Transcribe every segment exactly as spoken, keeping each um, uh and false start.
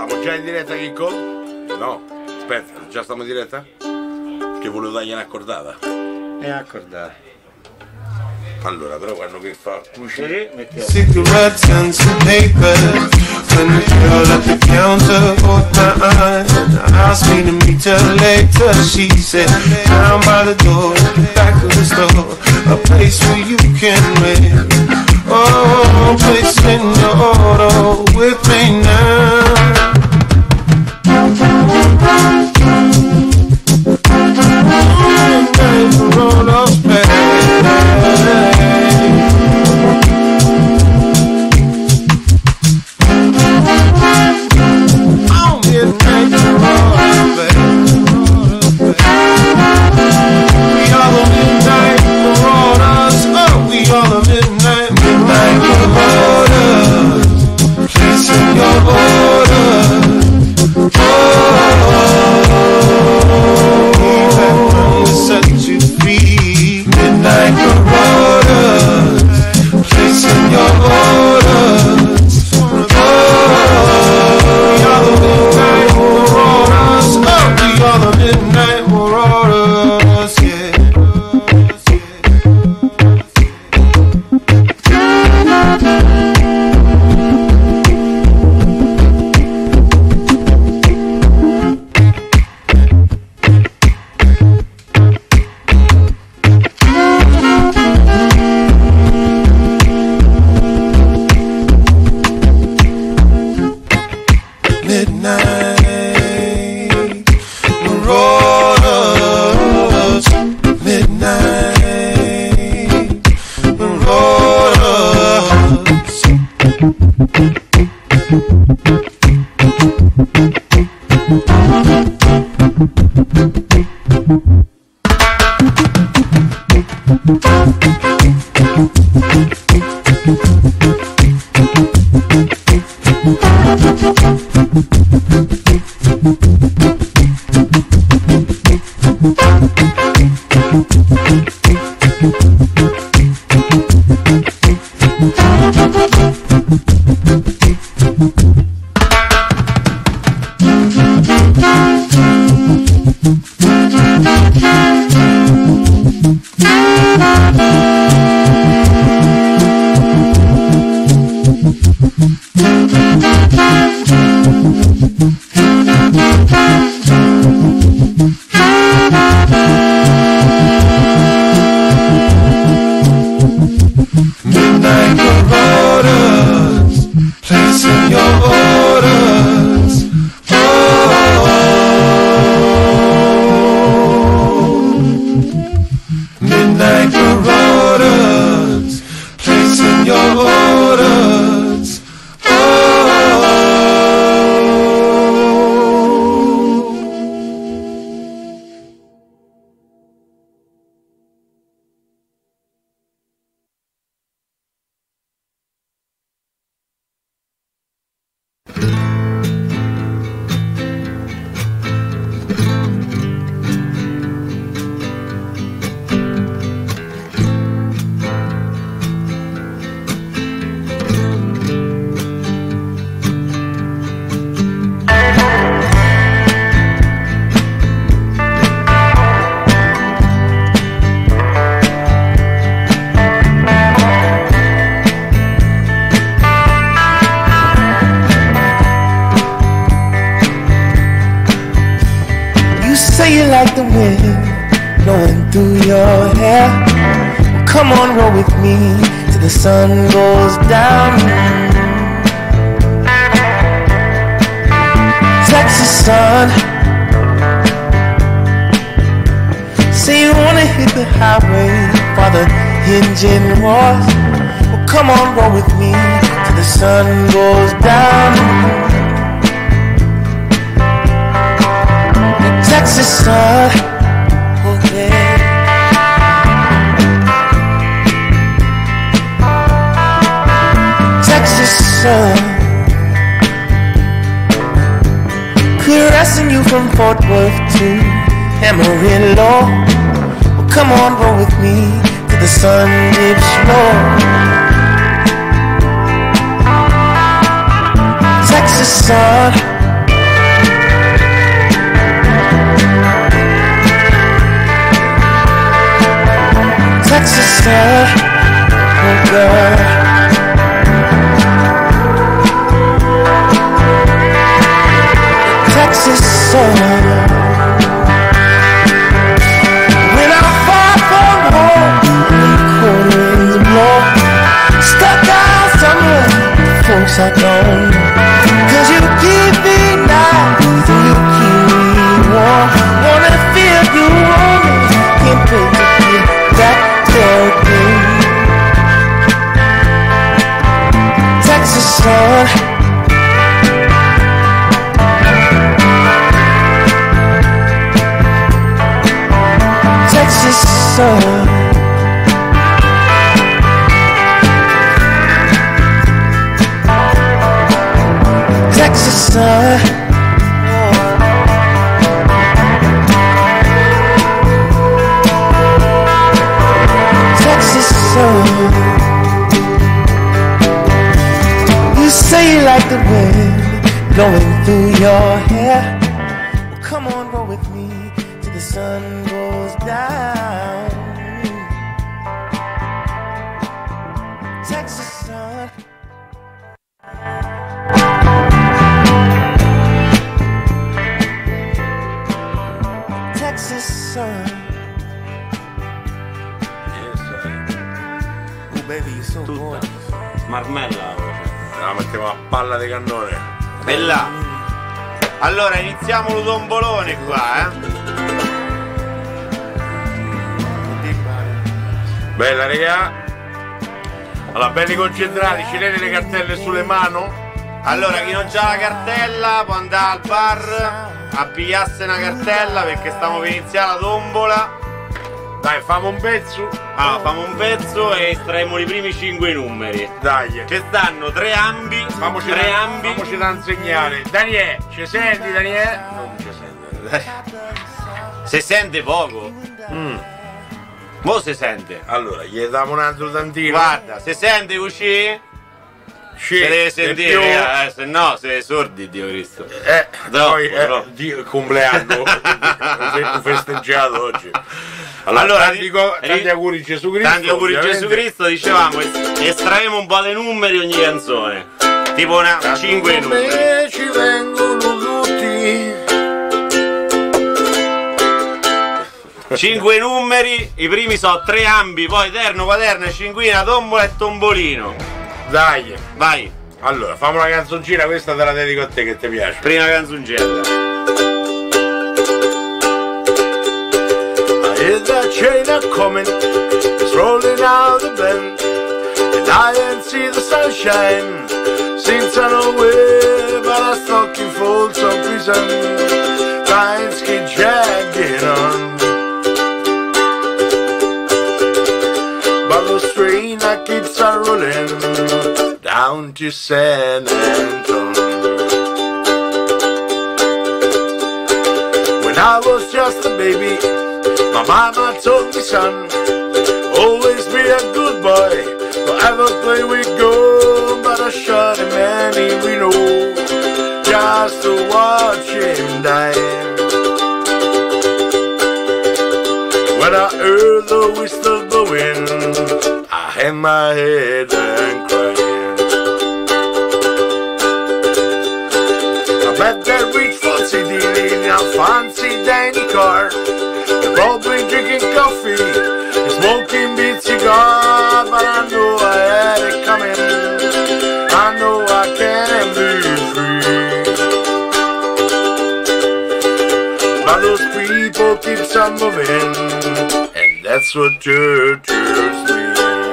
Stiamo già in diretta, Chicco? No, aspetta, già stiamo in diretta? Che volevo dargli un'accordata. È accordata. Allora, però quando che fa cucire, mettiamo cigarettes and some paper. When the girl at the counter caught my eye and asked me to meet her later, she said, down by the door at the back of the store, a place where you can rent. Oh, placing your order with me now. Roll those back. Caressing you from Fort Worth to Amarillo. Well, come on, roll with me to the sun dips low. Texas sun, Texas sun, oh girl. Texas sun. When I'm far from home, cold winds blow. Stuck out somewhere, folks I don't know. 'Cause you keep me nice, and you keep me warm. Wanna feel you on me, can't wait to get back there again. Texas sun. Texas sun. Texas sun. Texas sun. You say you like the wind blowing through your hair. Well, come on, roll with me till the sun goes down. Texas sun. Texas sun. Oh baby, you're so gorgeous. Marmella. La mettiamo a palla di cannone. Bella. Allora iniziamo lo tombolone qua, eh. Bella regà. Allora, belli concentrati, ci tieni le cartelle sulle mani? Allora, chi non c'ha la cartella può andare al bar a pigliarsi una cartella perché stiamo per iniziare la tombola. Dai, famo un pezzo. Allora, famo un pezzo e estraiamo i primi cinque numeri. Dai. Ci stanno tre ambi, Famoci tre da, ambi. famoci da insegnare. Daniele, ci senti Daniele? Non ci sente. Si sente poco. Mm. Mo si sente. Allora, gli diamo un altro tantino. Guarda, si sente così? Sì, Si deve e sentire, più- eh, se no siete sordi, Dio Cristo. Eh, Troppo, poi eh, troppo. Dio, il compleanno ho festeggiato oggi. Allora, Allora, tanti, co- ri- tanti auguri Gesù Cristo. Tanti auguri ovviamente. Gesù Cristo, dicevamo, es- estraemo un po' dei numeri ogni canzone. Tipo una Tanti cinque numeri. numeri ci vengono tutti. cinque numeri, i primi sono tre ambi, poi terno, quaterno, cinquina, tombola e tombolino. Dai. Vai, Allora, fammi una canzoncina, questa te la dedico a te che ti piace. prima canzoncella. I hear that train a coming, it's rolling out the bend, and I didn't see the sunshine since I know where, but I stuck in Folsom Prison, times keep dragging on. But the train that keeps on rolling down to San Antonio. When I was just a baby, my mama told me, son, always be a good boy, forever play with gold. But I shot him and in Reno just to watch him die. When I heard the whistle blowing, I had my head and crying. I bet that rich fancy dealing a fancy dandy car, probably drinking coffee and smoking big cigar. But I know I had it coming, I know I can be free. But those people keep on moving, and that's what tortures me.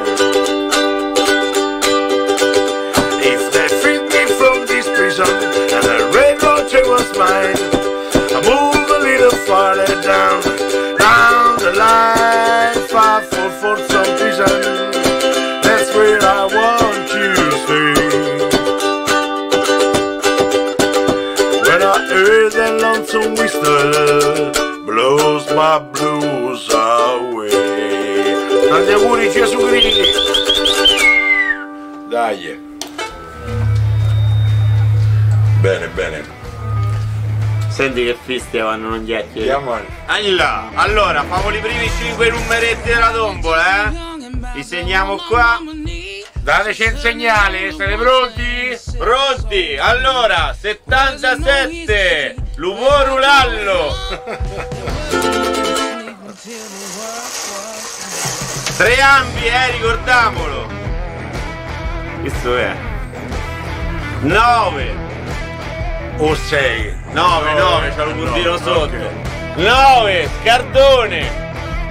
If they freed me from this prison and the railroad train was mine, I move a little farther down, down the line, far for Folsom Prison. That's where I want to stay. When I heard that lonesome whistle, blows my blues away. Tanti auguri Gesù Cristo. Dai. Bene, bene. Senti che fistia vanno gli occhi. Andiamo. Allora, allora, famo i primi cinque numeretti della tombola, eh? Vi segniamo qua. Dateci il segnale, siete pronti? Pronti? Allora, settantasette, Lupo Lallo. Tre ambi, eh, ricordiamolo. Questo è nove o sei? nove, nove, c'ha un puntino no, sotto. Okay. nove, Scardone.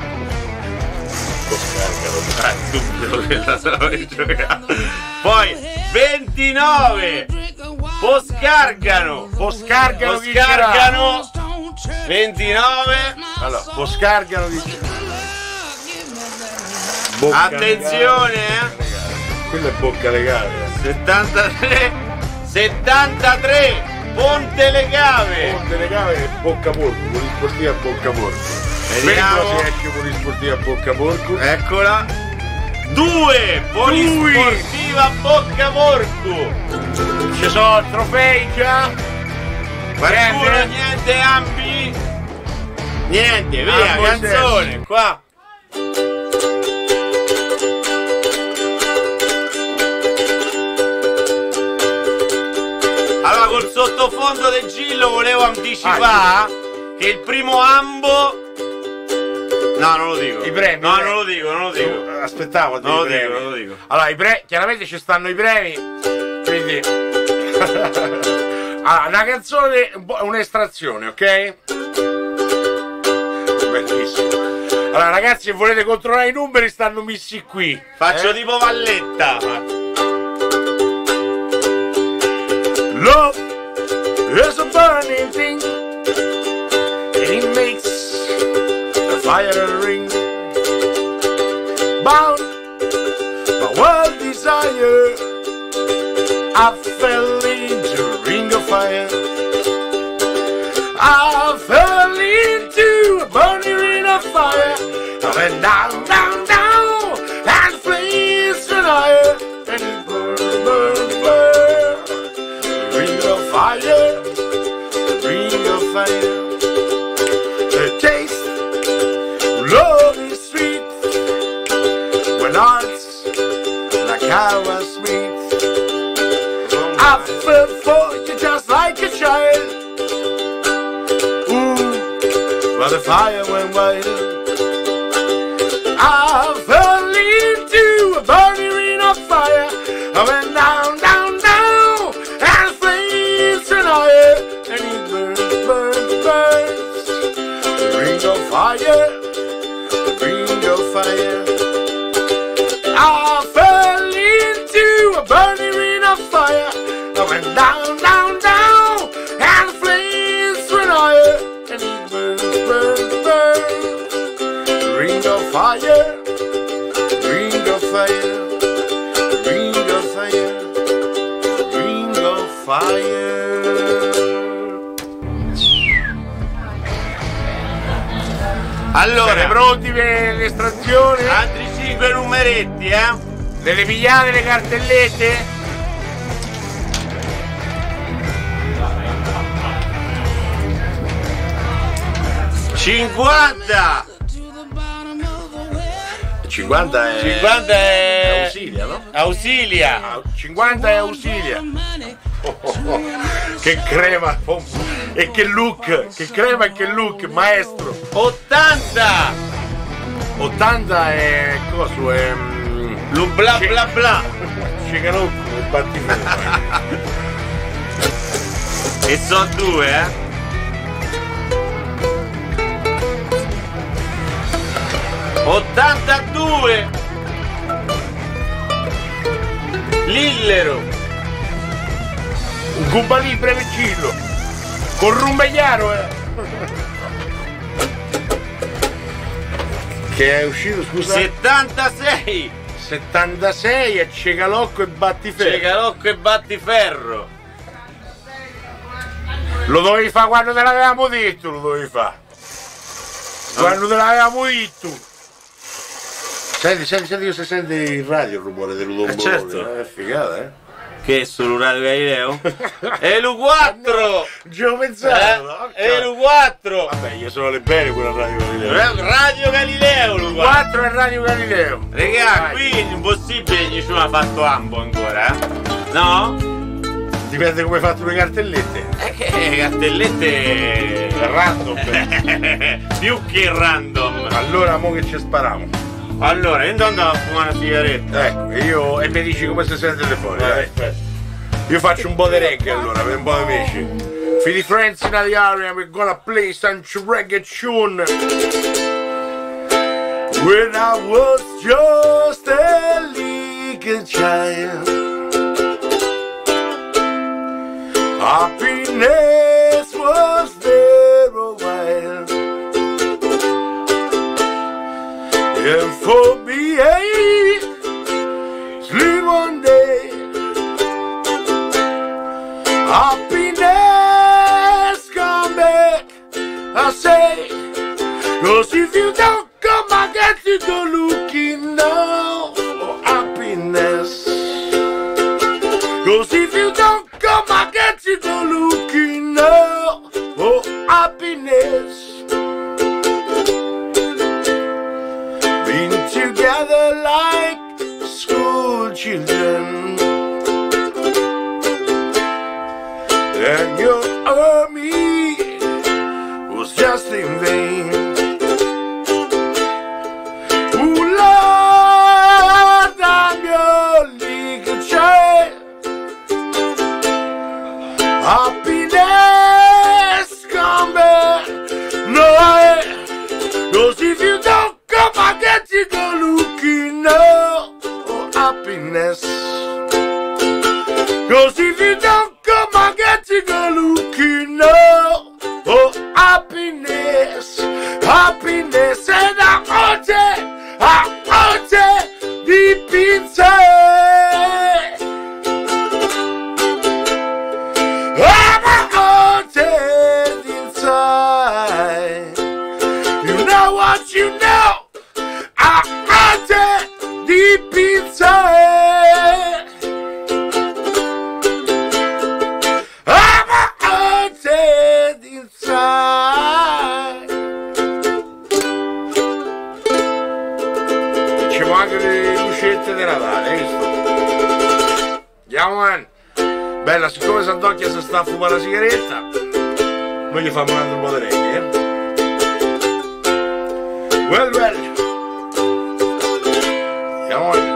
Poi ventinove, Poscargano. Poscargano, Poscargano. ventinove. Allora, Poscargano dice. Bocca Attenzione, eh. Quello è bocca legale. settantatré, settantatré, Ponte Legave. Ponte legale e bocca porco, polisportiva bocca porco. Vediamo se esce polisportiva bocca porco. Eccola. due, Polisportiva Bocca Porco. Ci sono trofei già. Qualcuno Niente. niente ambi. Niente, via, Ambo canzone, qua. Allora col sottofondo del Gillo volevo anticipare Ah, che il primo ambo. No, non lo dico. I premi, No, eh. non lo dico, non lo dico. Aspettavo, Non lo dei dico, premi. non lo dico. Allora, i pre- chiaramente ci stanno i premi. Quindi. Allora, una canzone, un po'- un'estrazione, ok? Bellissimo. Allora, ragazzi, se volete controllare i numeri, stanno messi qui. Faccio eh? tipo Valletta. Love is a burning thing, and it makes the fire ring. Bound by wild desire, I fell into a ring of fire. I fell into a burning ring of fire. I went down, down, down, and flames went higher, and it burned, burned, burned. Ring of fire, ring of fire. The taste of love is sweet when hearts like ours meet. I fell for you just like a child. Ooh, while the fire went wild. I fell into a burning ring of fire. I went down, down, down, and flames went higher, and it burns, burns, burns. The ring of fire, the ring of fire. I fell into a burning ring of fire. I went down, down, down, and flames went higher, and it burns, burns, burns. The ring of fire, the ring of fire. Ring of fire, ring of fire. Allora, Siete pronti per l'estrazione? altri cinque numeretti, eh? Delle pigliate le cartellette? cinquanta! cinquanta è... cinquanta è... Ausilia, no? Ausilia! cinquanta è Ausilia. Oh, oh, oh. Che crema! Oh. E che look! Che crema e che look, maestro! ottanta! ottanta è... coso? È... mm, Lu bla bla bla! Cicanocco e battiferro. E so due, eh? ottantadue! Lillero! Un Cuba Libre vicino! Con Rumbegliaro, eh! Che è uscito, scusa? settantasei! settantasei è Cecalocco e Battiferro. Cecalocco e Battiferro! Lo dovevi fare quando te l'avevamo detto, lo dovevi fare. Quando te l'avevamo detto. Senti, senti, senti che si sente in radio il rumore del Ludombolone. Eh, certo. È figata, eh? Che sul Radio Galileo? È l'U quattro! Gio pensato, no? È l'U quattro! Vabbè, io sono le bene quella Radio Galileo. Radio Galileo l'U quattro! quattro è Radio Galileo. Regà, qui è impossibile che ci ha fatto ambo ancora, eh? No? Dipende come hai fatto le cartellette. Eh che cartellette Random. più che random. Allora, mo che ci spariamo. Allora, io andando a fumare una sigaretta. Ecco, io. E mi dici come si sente le fuori, dai. Aspetta. Io faccio un po' di reggae allora per un po' di amici. For the friends in the area, we're gonna play some reggae tune. When I was just a little child, happiness was there a while. And for me, hey, sleep one day, happiness come back, I say, 'cause if you don't come, I get to go looking now for happiness. 'Cause if you don't come, I get to go looking now for happiness. Been together like school children, and your army was just in vain. Ooh, Lord, I'm your legal child. Happiness come back, no, I, 'cause if you don't come, I get to go looking now for happiness. 'Cause if you don't come, I get to go looking now for happiness. Happiness, and I want it, I want it deep inside. I'm haunted inside. You know what you know, I want it deep inside. I'm haunted inside. Ci mancano le lucette di Natale, hai visto? Andiamo man. Bella, siccome Sant'Occhia si sta a fumare la sigaretta, noi gli facciamo un altro po' di reggae, eh? Well, well. Andiamo on.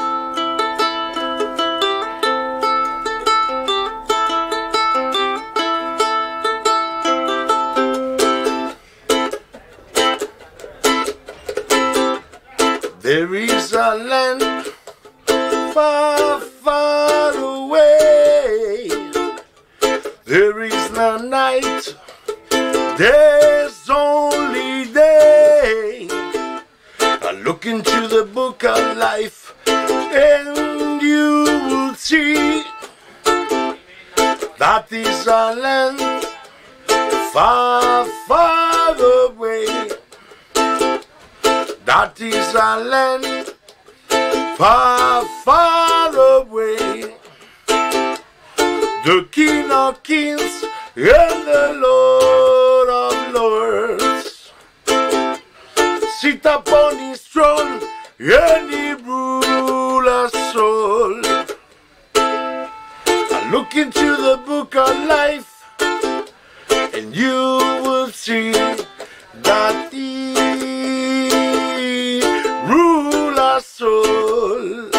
There is a land far, far away. There is no night, there's only day. I look into the book of life and you will see that is a land far, far away. That is a land far, far away. The King of Kings and the Lord of Lords sit upon his throne and he rule us all. I look into the book of life and you will see that he rule us all.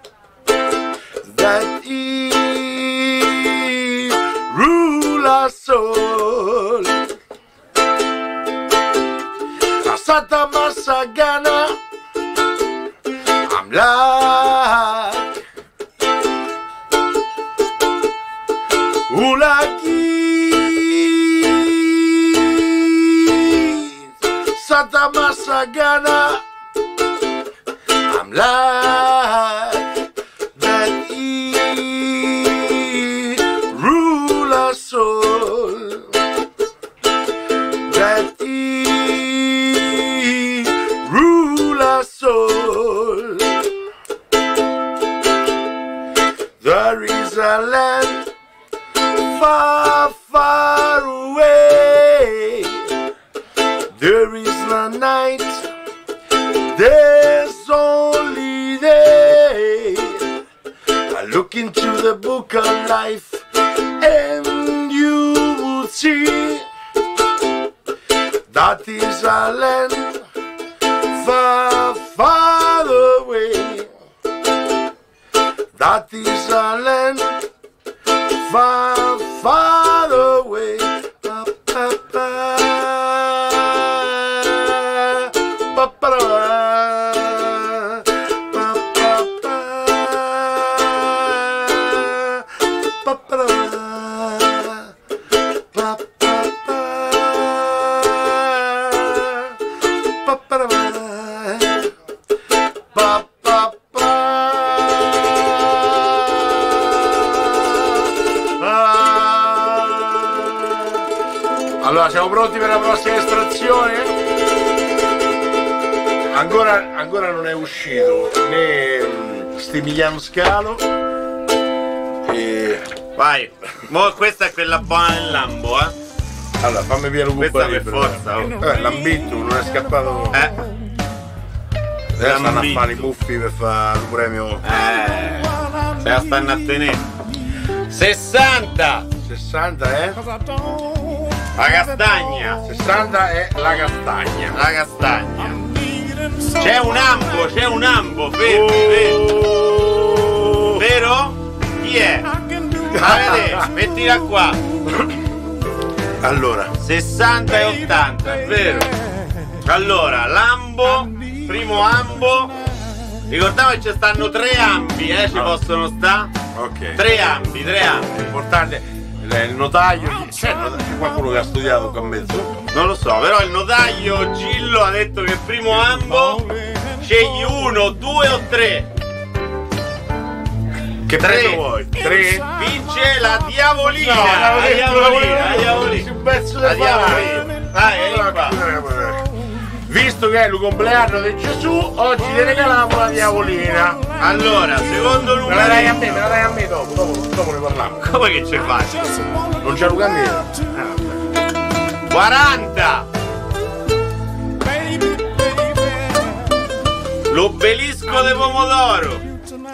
That he rule us all. Asata Masagana Amlak Ulaki Sata Masagana Amlak. That he rule us all. That he rule us all. There is a life, and you would see that is a land far, far away. That is a land far, far away. Pa, pa, pa. Pa, pa, pa. Pa, pa, pa. Pa, pa, pa. Pa, pa, pa. Pa, pa, pa. Pa, pa, pa. Allora, siamo pronti per la prossima estrazione? Ancora, ancora non è uscito né Stimigliano Scalo e... Vai. Mo questa è quella buona del Lambo, eh. Allora, fammi via lo Questa per forza, oh. Eh, l'ambito non è scappato. Eh. Adesso stanno a l'ambito. fare i buffi per fare il premio. Eh. Se la stanno a tenere. sessanta. sessanta è? La castagna. sessanta è la castagna. La castagna. C'è un ambo, c'è un ambo, fermi, fermi. Vero? Chi è? Ma vedete, mettila qua. Allora, sessanta e ottanta, è vero? Allora, l'ambo, primo ambo. Ricordiamo che ci stanno tre ambi, eh, ci possono sta? ok. Tre ambi, tre ambi. L'importante è il notaio. C'è il notaio? C'è qualcuno che ha studiato qua in mezzo? Non lo so, però il notaio Gillo ha detto che primo ambo scegli uno, due o tre. Che Tre. prezzo vuoi? Tre? Vince la diavolina. No, la l'avevo detto, diavolina, la l'avevo diavolina. detto, un pezzo La da fare. diavolina. Dai, vieni qua. Visto che è il compleanno di Gesù, oggi ti regaliamo la diavolina. Allora, secondo Me la dai a numero. me, me la dai a me dopo, dopo, dopo ne parliamo. Come che ci fai? Non c'è un cammino. quaranta. L'obelisco di pomodoro.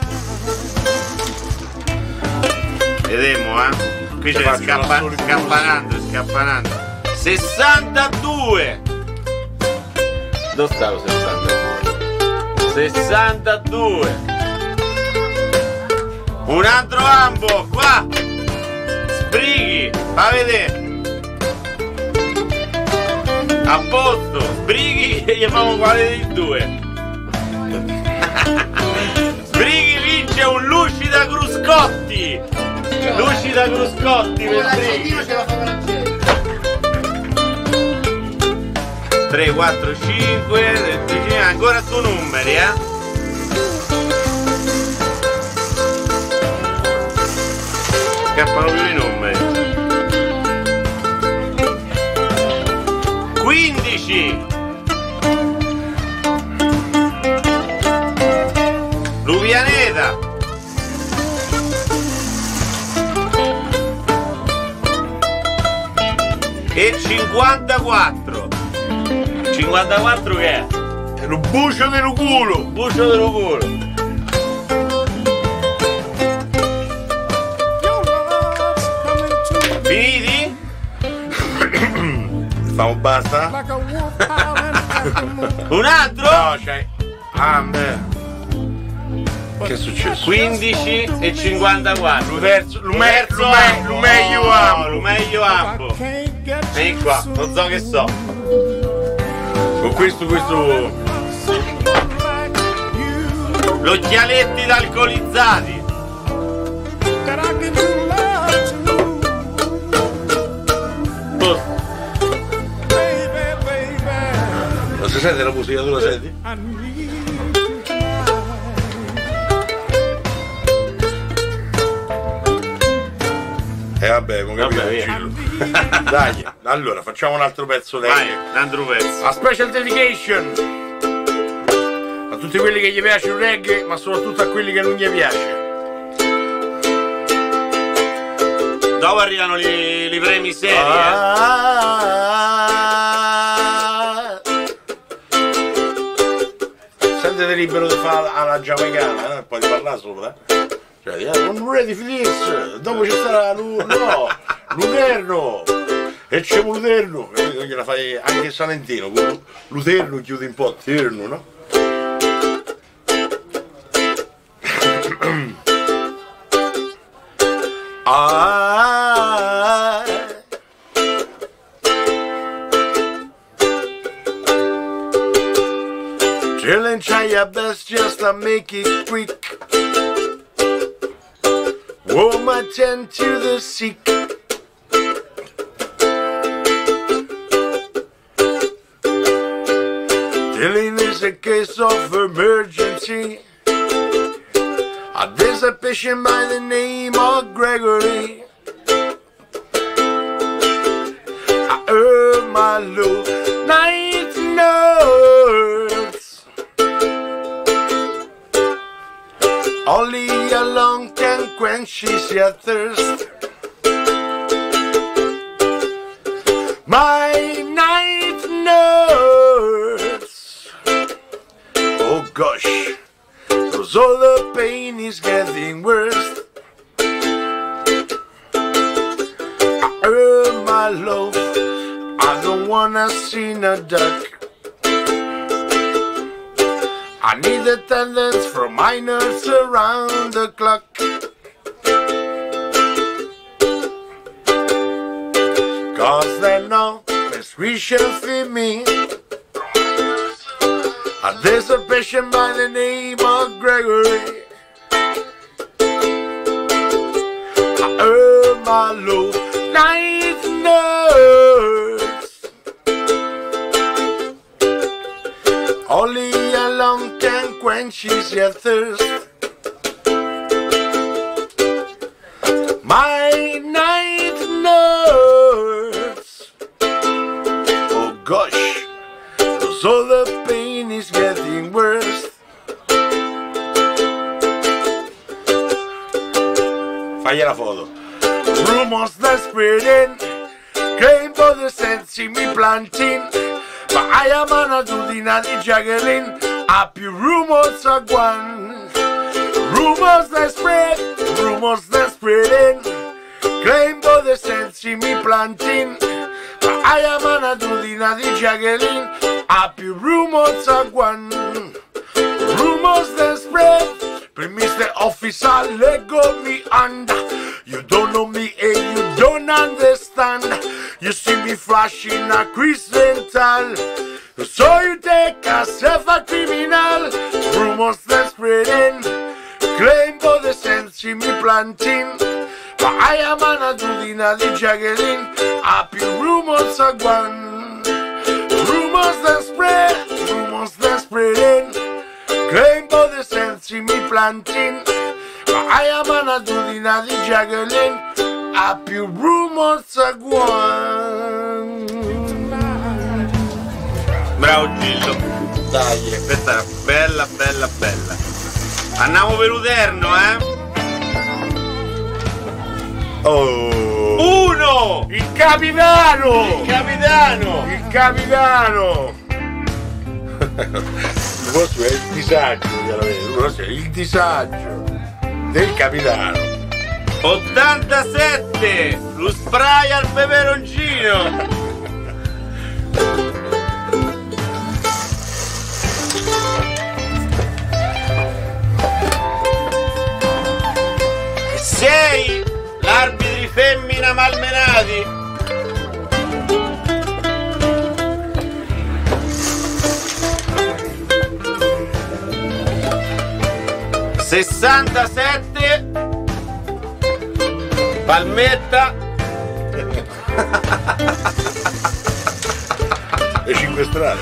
Vedremo, eh. Qui Te c'è faccio scappa- una solita scappanando, scappanando. sessantadue. Dove sta lo sessantadue? sessantadue. Un altro ambo, qua. Sbrighi, fa vedere. A posto, sbrighi e gli famo quale dei due. Sbrighi vince un Lucida Cruscotti. Lucida Cruscotti per Sbrighi. tre, quattro, cinque, ancora su numeri, eh. Scappano più i numeri. quindici. Luvianeta. E cinquantaquattro. cinquantaquattro che è? È un bucio del culo. Bucio del culo. Finiti? Stiamo basta? Un altro? No, c'è. Ah, beh. Che è successo? quindici e cinquantaquattro. L'uverso, l'ume- Terzo l'ume- ambo. l'umeglio No, ambo. l'umeglio ambo. Vieni qua, non so che so. Con questo, questo. Gli occhialetti d'alcolizzati. Oh, Non si sente la musica, tu la senti? E eh vabbè, non capito. Vabbè, via. Gillo. Dai, allora facciamo un altro pezzo dai. vai, un altro pezzo. A special dedication a tutti quelli che gli piace il reggae, ma soprattutto a quelli che non gli piace. Dopo arrivano i, i premi seri, eh. Ah, sentite libero di fare alla giamaicana, eh? Poi di parlare solo, eh? Cioè, non ready for this, dopo ci sarà l'u- no, l'Uterno, e c'è l'Uterno, non gliela fai anche Salentino, l'Uterno chiude un po', Terno, no? Ah, chill and try your best just to make it quick. Warm attend to the sick. Killing is a case of emergency. There's a patient by the name of Gregory. I heard my low night nurse. Only alone can quench your thirst. My night nurse. Oh gosh. Cause all the pain is getting worse. I earn my love, I don't wanna see no duck. I need attendance from my nurse around the clock. Cause they know prescription for me. There's a patient by the name of Gregory. I heard my low night nurse. Only alone can quench your thirst. My night nurse. Oh gosh, cause all the pain is getting worse. Fagli la foto. Rumors that spreading, claim for the sense me planting. But I am an adudina di juggling. Happy rumors are gone. Rumors that spread, rumors that spreading, claim for the sense me planting. But I am an adudina di juggling. Happy rumors are gone. Rumors that spread. Mister Officer, let go me under. You don't know me and you don't understand. You see me flashing a crescental, so you take yourself a criminal. Rumors that spreading, claim for the sense me planting. But I am an adudina di juggling. Happy rumors are gone. Rumors that spread, rumors that spreading, claim for the sense me planting. But I am an adudina di juggling. Happy rumors are gone. Bravo Gillo. Dai, Questa era bella, bella, bella. Andiamo per Uterno, eh? oh. Uno! Il capitano! Il capitano! Il capitano! Questo è il disagio, questo è il disagio del capitano. ottantasette! Lo spray al peperoncino! sei! L'arbitri femmina malmenati! sessantasette Palmetta Le cinque strade.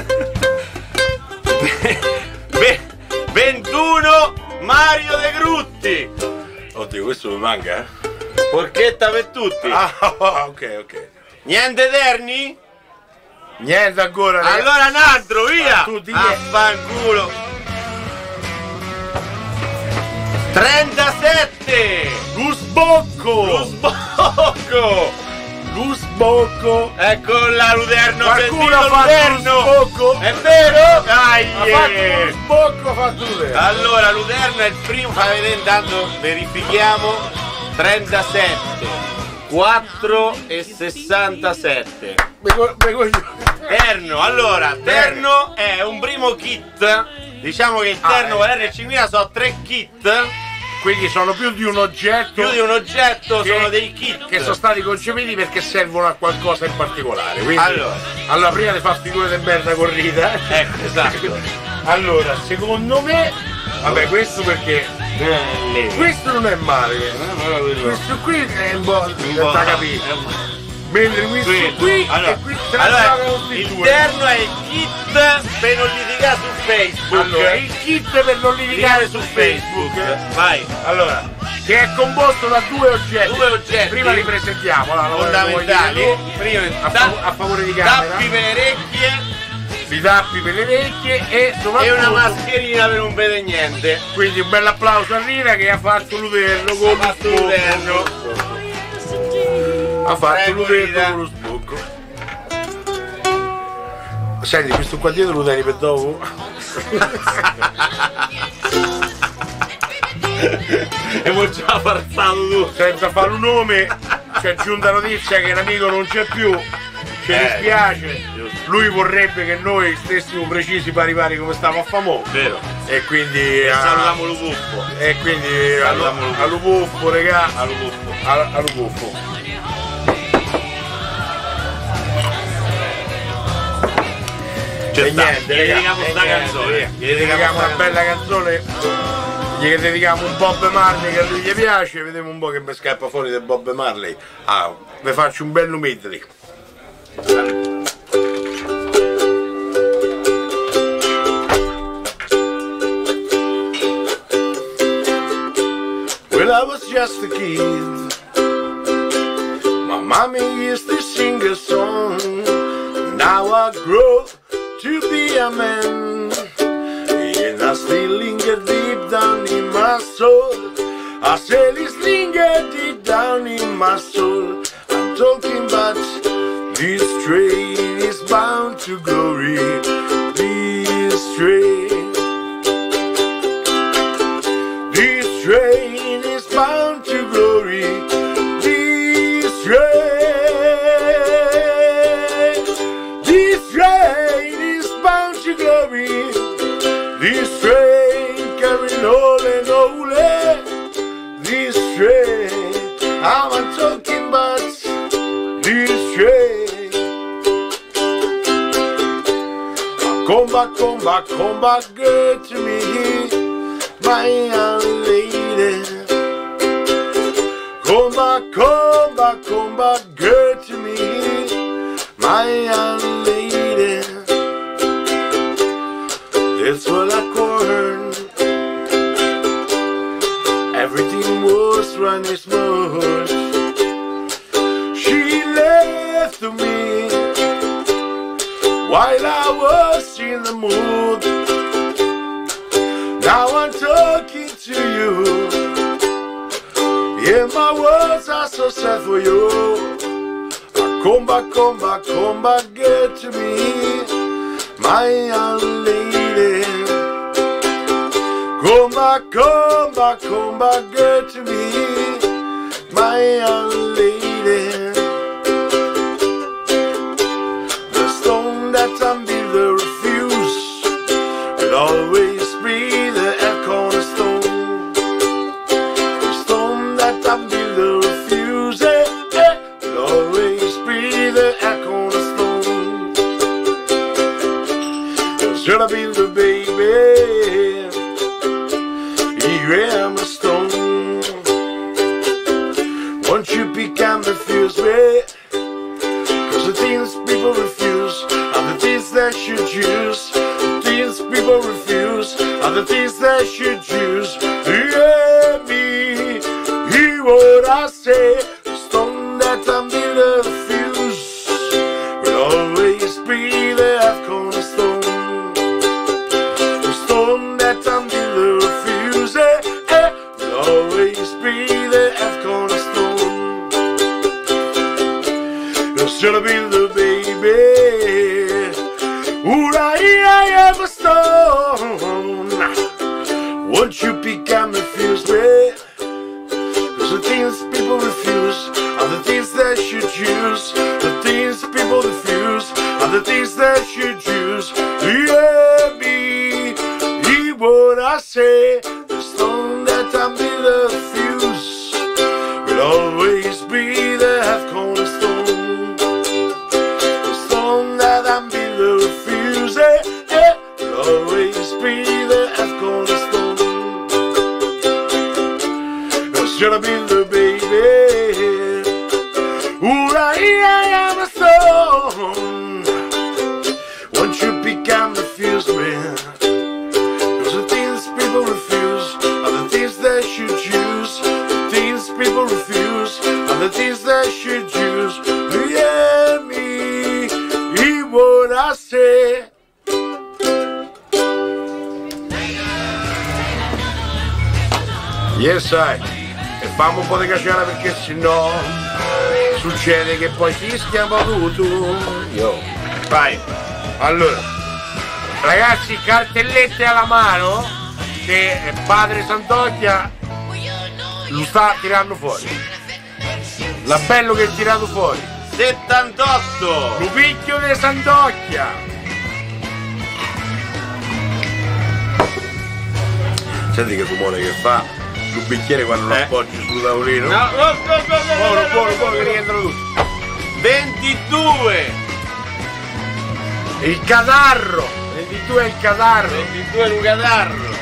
ventuno Mario De Grutti. Oddio, questo mi manca, eh? Porchetta per tutti. Ah, ok, ok. Niente eterni? Niente ancora. ragazzi. Allora un altro, via! Ah, tutti Affanculo! trentasette! Gusbocco! Gusbocco! tu sbocco. Ecco la Luderno, Qualcuno ha sentito fatto Luderno. lo sbocco. È vero? Dai! Ha fatto lo sbocco, ha fatto Luderno. Allora, Luderno è il primo, fa vedere intanto, verifichiamo, trentasette, quattro e sessantasette. Terno, allora, Terno è un primo kit, diciamo che il Terno Ah, con l'R cinquemila sono tre kit, Quindi sono più di un oggetto. più di un oggetto, che- sono dei kit. che sono stati concepiti perché servono a qualcosa in particolare. Quindi, Allora. allora prima di far figure di merda corrida. Ecco, esatto. Allora, secondo me, vabbè, questo perché questo non è male. Questo qui è un po' da capire. Mentre questo qui allora, e qui allora, il il terno è il kit per non litigare su Facebook. Allora, il kit per non litigare su Facebook. Vai. Allora, che è composto da due oggetti. Due oggetti. Prima li presentiamo, allora, Fondamentali. lo voglio dire Prima tu, a, fav- a favore di camera. tappi per le orecchie I tappi per le orecchie e soprattutto e una mascherina per non vedere niente. quindi un bel applauso a Rina che ha fatto l'uterno con Ha fatto lo l'uterno. sbocco. Ha fatto Prego, l'uterno Rina. con lo sbocco. Senti, questo qua dietro lo tieni per dopo? E mo già farsato tu. Senza fare un nome, c'è giunta notizia che l'amico non c'è più. Ci Eh, dispiace. giusto. Lui vorrebbe che noi stessimo precisi pari pari come stavo a famoso. Vero. E quindi. E ah, salutiamo lo buffo. E quindi Salutiamo allo, allo buffo, regà. Allo buffo. Allo, allo buffo. C'è E sta. niente, Gli regà, dedichiamo e sta niente, canzone. via. Gli Gli dedichiamo sta una bella canzone. Gli dedichiamo un Bob Marley che a lui gli piace. Vediamo un po' che mi scappa fuori del Bob Marley. Ah, vi faccio un bel medley. Well, I was just a kid. My mommy used to sing a song. Now I grow to be a man, and I still linger deep down in my soul. I still linger deep down in my soul. I'm talking about this train is bound to glory. This train, this train is bound to glory. This train, this train is bound to glory. This train carrying all and holy. This train, I'm talking about this train. Come back, come back, come back, girl, to me, my young lady. Come back, come back, come back, girl, to me, my young lady. That's what I call her. Everything was running smooth. She left me while I was in the mood. Now I'm talking to you. Yeah, my words are so sad for you. Come back, come back, come back, get to me, my young lady. Come back, come back, come back, get to me, my young lady. The stone that I'm builder refuse will always be the cornerstone. The stone that I'm builder refuse eh, eh, will always be the cornerstone. Should I build a baby? Here I am a stone. Won't you become refused me? Cause the things people refuse are the things that should choose. The things people refuse are the things that should choose. Hear me, hear what I say. The stone that I'm building refuse will always be the half cornerstone. The stone that I'm building refuse eh, eh, will always be the half cornerstone. Cause you'll be the baby. Ooh, I am a stone. Won't you become a fuse me? Cause the things people refuse are the things that you choose. The things people refuse are the things that you choose. Yeah, me, hear what I say. The stone that I'm in the fuse will always be the half cornerstone. The stone that I'm in the fuse, yeah, yeah, will always be the half cornerstone. Should have been the baby. Ooh, I am a stone. Won't you become the fuse man? Cause the things people refuse are the things that you choose. The things people refuse are the things that you choose. Yeah, me, hear what I say. Yes, I. E fammi un po' di cacciare perché sennò succede che poi fischiamo tutto. Io. Vai. Allora, ragazzi, cartellette alla mano che padre Sant'Occhia lo sta tirando fuori. L'appello che è tirato fuori. settantotto. Lupicchio di Sant'Occhia. Senti che rumore che fa il bicchiere quando lo eh. appoggi sul tavolino. No, no, no, no, no, buono, no, buono, no, buono, no, che no. rientrano tutti. ventidue. Il catarro. ventidue è il catarro. ventidue Luca Darro.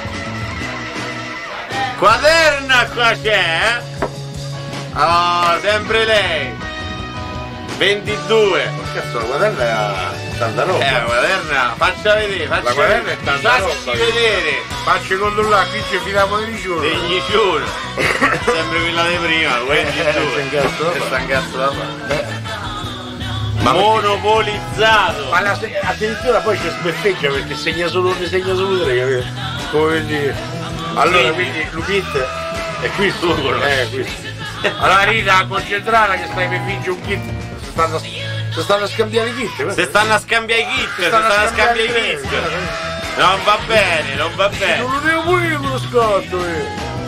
Quaderna qua c'è, eh? Oh, sempre lei. ventidue. Ma cazzo, la quaderna è tanta roba. Eh, la quaderna, faccia vedere, faccia La quaderna è tanta roba. Facci vedere. Facci controllare, qui c'è finiamo di giorno. Degli giuro. Sempre quella di prima, ventidue. Questa è un cazzo da fare. Ma monopolizzato. Ma la, addirittura poi c'è sbeffeggia perché segna solo, ne segna solo tre, capito? Come dire. Allora, quindi Lupit è qui su. Eh, qui. Allora Rita, concentrata che stai per vincere un kit. Si stanno, si stanno a scambiare i kit. Se stanno a scambiare i kit, se stanno a scambiare i kit. Non va bene, non va bene. Non lo devo pure io lo scotto, eh.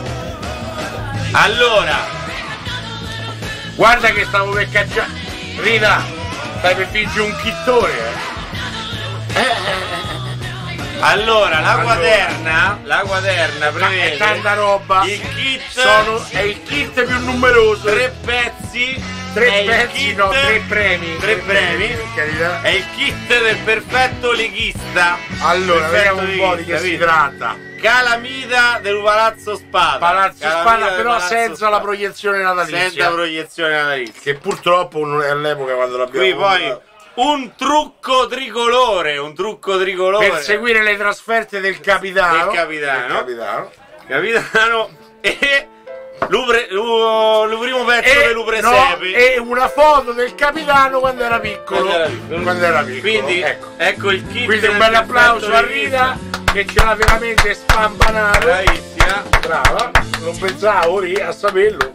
Allora, guarda che stavo per cacciare. Rita, stai per vincere un kittone, eh. allora la Allora. quaderna, la quaderna prevede È tanta roba. il kit, Sono, è il kit più numeroso. tre pezzi, Tre è il pezzi, kit- no, tre premi. tre premi, per carità. è il kit del perfetto leghista. Allora, Perfetto vediamo un po' di che leghista, si vedi? tratta. Calamita del Palazzo Spada. Palazzo Calamita Spada, del però Palazzo senza Spada. la proiezione natalizia. Senza proiezione natalizia. Che purtroppo non è all'epoca quando l'abbiamo Qui poi comprato. un trucco tricolore, un trucco tricolore Per seguire le trasferte del capitano. Del capitano. Del capitano. capitano e l'upre, lu, il primo pezzo E, dello no, presepe. e una foto del capitano quando era piccolo. Quando era piccolo. Quando era piccolo. Quindi ecco. ecco il kit. Quindi un del bel applauso perfetto a Rita che ce l'ha veramente spampanato. Bravissima. Brava, non pensavo Ri, a saperlo.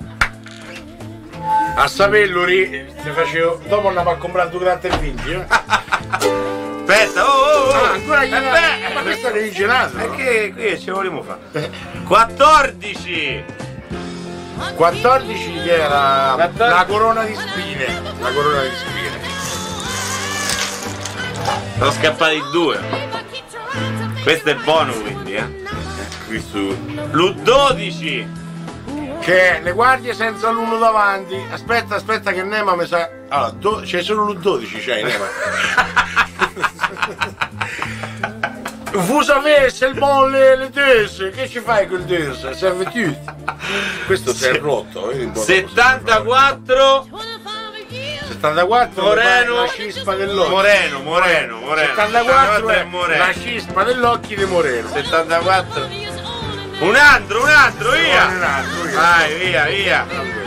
A saperlo Ri, ti facevo. Dopo andiamo a comprare due grandi vinci. Eh? Aspetta, oh, oh, oh. Ah, ancora gli Eh beh, ma questa devi girare. è che qui ce vogliamo fare. quattordici. quattordici che era quattordici. la corona di spine. La corona di spine. Sono scappati due. Questo è buono quindi, eh. Qui su. L'U dodici. Che è le guardie senza l'uno davanti. Aspetta, aspetta che Nema mi sa. Allora, do... c'è solo l'U dodici, c'hai Nema. Vous avez seulement le, le deux. Che ci fai col deux? Serve tutto. Questo si è rotto. Vedi un po' settantaquattro. settantaquattro Moreno. la cispa dell'occhio. Moreno, Moreno, Moreno. settantaquattro è Moreno. la cispa dell'occhio di Moreno. settantaquattro. Un altro, un altro, via. Un altro, via. Vai, via, via.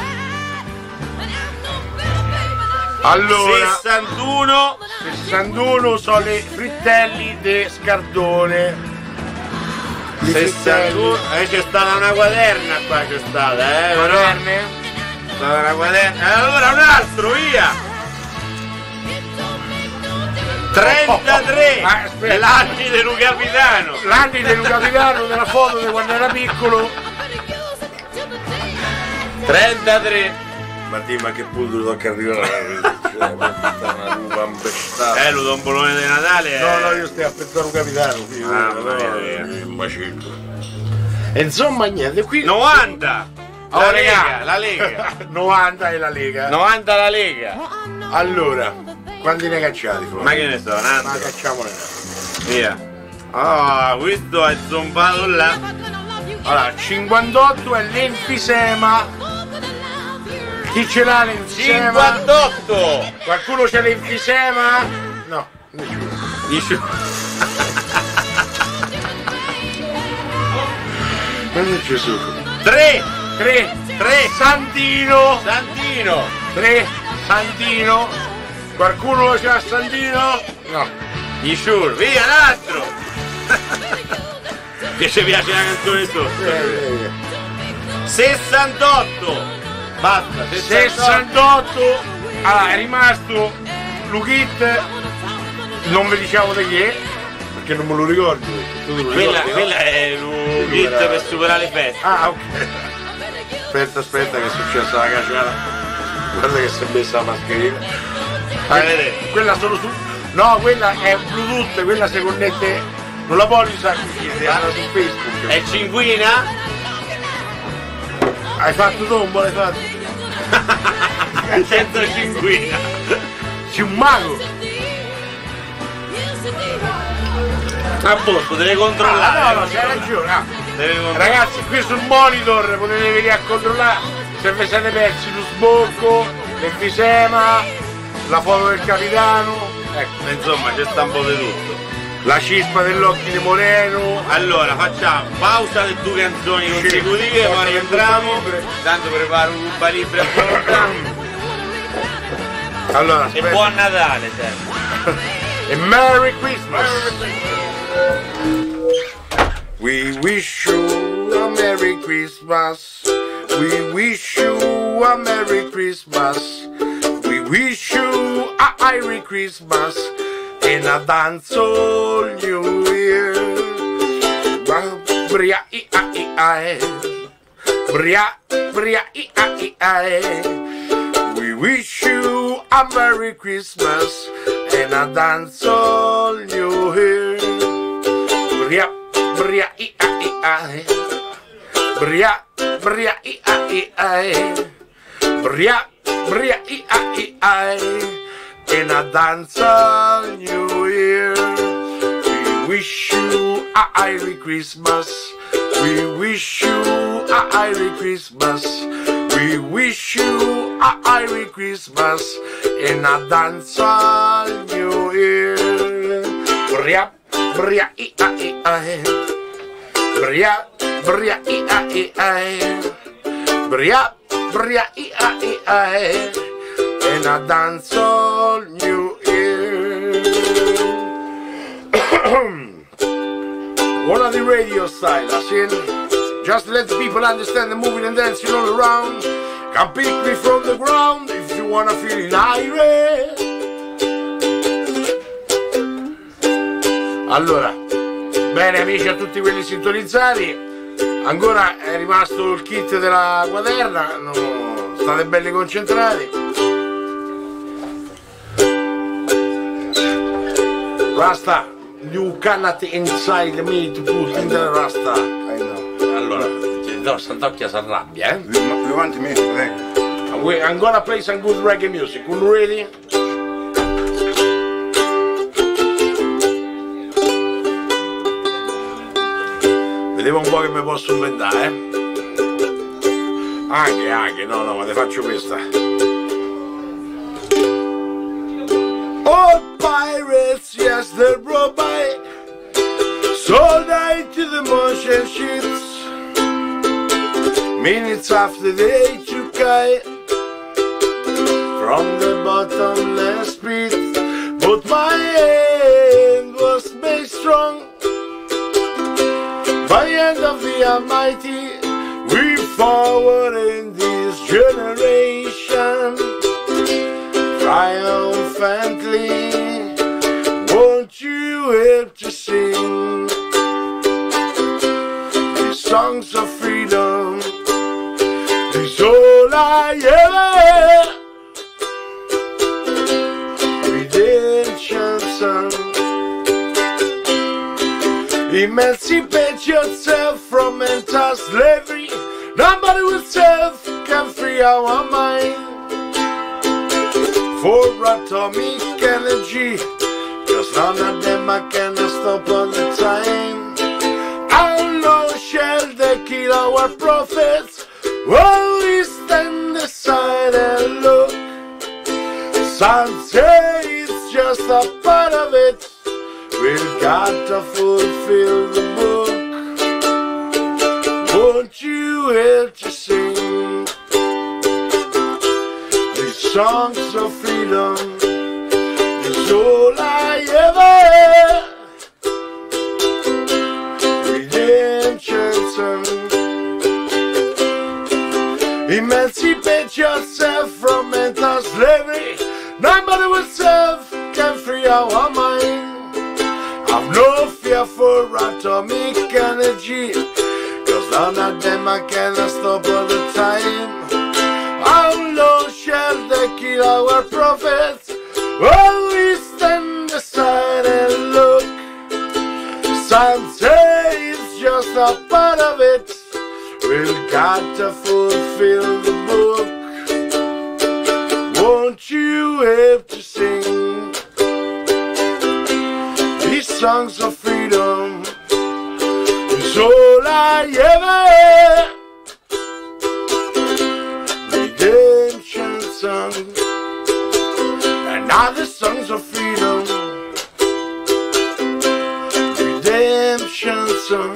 Allora, sessantuno. sessantuno sono le frittelli di Scardone. Di sessantuno. Eh, c'è stata una quaderna qua, c'è stata, eh. però- Quaderne? C'è stata una quaderna. E allora un altro, via. trentatré! Ah, aspetta. L'anni del Capitano! L'anni del Capitano della foto di quando era piccolo. trentatré! Ma di ma che punto tocca arrivare? Cioè, ma una ruba imbestata. Eh, lo tombolone di Natale è... No, no, io stai a pensare un capitano, figlio. Ah, no, mamma no, mia. un bacetto. E insomma niente, qui. novanta! La Oh, Lega, regà. la Lega! novanta è la Lega. novanta la Lega! Allora, quanti ne cacciati fuori? Ma che ne so, un Ma altro? cacciamone. Via! Ah, questo è zompato là! Allora, cinquantotto è l'enfisema. Chi ce l'ha l'enfisema? cinquantotto! Qualcuno c'è l'enfisema? No, nessuno. Dici... Cosa c'è su? tre! tre, tre! Santino, Santino! tre, Santino. Qualcuno c'ha Santino? No. Gli Shure, via, l'altro! Che ci piace la canzone sotto! Eh, eh, sessantotto! Basta, sessantotto! sessantotto. Allora, è rimasto Luchit. Non vi diciamo di chi è, perché non me lo ricordo. Tu te lo Quella, ricordi, no? quella è un kit per superare le feste. Ah, ok. Aspetta, aspetta, che è successa la cacciata. Guarda che si è messa la mascherina. Fai vedere. Quella solo su. No, quella è Bluetooth, quella si connette. Non la puoi usare qui, si anda su Facebook. È cinquina? Hai fatto tombo, l'hai fatto? Senza cinquina. C'è un mago. A posto, deve controllare. Ah, no, no, c'hai ragione. ah. Deve controllare. Ragazzi, qui sul monitor potete venire a controllare se vi siete persi lo sbocco, l'enfisema, la foto del capitano, ecco, Insomma, c'è sta un po' di tutto. la cispa dell'occhio di Moreno. Allora, facciamo pausa le due canzoni consecutive, poi rientriamo. Tanto preparo un Cuba Libre a volontà. Allora, E aspetta. buon Natale sempre. E Merry Christmas. We wish you a Merry Christmas. We wish you a Merry Christmas. We wish you a Merry Christmas and a dance all New Year. Bria i a i a. Bria bria i a i a. We wish you a Merry Christmas and a dance all New Year. Bria bria i a i a. Bria bria i a i a. Bria bria i a i a. And a dance all New Year. We wish you a Merry Christmas. We wish you a Merry Christmas. We wish you a Merry Christmas and a dance all New Year. Bria bria i a i a. Bria bria i a i a. Bria bria i a i a. And a dance all New Year. One of the radio styles in. Just let the people understand the moving and dancing all around. Come pick me from the ground if you wanna feel in aire. Allora, bene amici, a tutti quelli sintonizzati, ancora è rimasto il kit della quaterna, no, state belli concentrati. Rasta, you cannot inside me to put in the Rasta. I know. Allora, no, Sant'Occhia si arrabbia, eh? You want me? Prego. We, I'm gonna play some good reggae music. You ready? Vediamo un po' che mi posso inventare, eh? Anche, anche, no, no, ma te faccio questa. All pirates, yes, they brought by, sold out to the merchant ships. Minutes after they took I from the bottomless pit, but my hand was made strong by the hand of the Almighty. We forward in this generation triumphantly. help to sing these songs of freedom. This all I ever, redemption song. Emancipate yourself from mental slavery. Nobody with self can free our mind. For atomic energy, cause none of them I can stop all the time. How long shall they kill our prophets? While we stand aside and look. Some say it's just a part of it. We've got to fulfill the book. Won't you help to sing these songs of freedom? It's all I ever, redemption song. Emancipate yourself from mental slavery. Nobody with self can free our mind. I've no fear for atomic energy, cause none of them I can stop all the time. How long shall they kill our prophets? While we stand aside and look. Some say it's just a part of it. We've got to fulfill the book. Won't you help to sing these songs of freedom? It's all I ever, redemption song. Another songs of freedom, redemption song.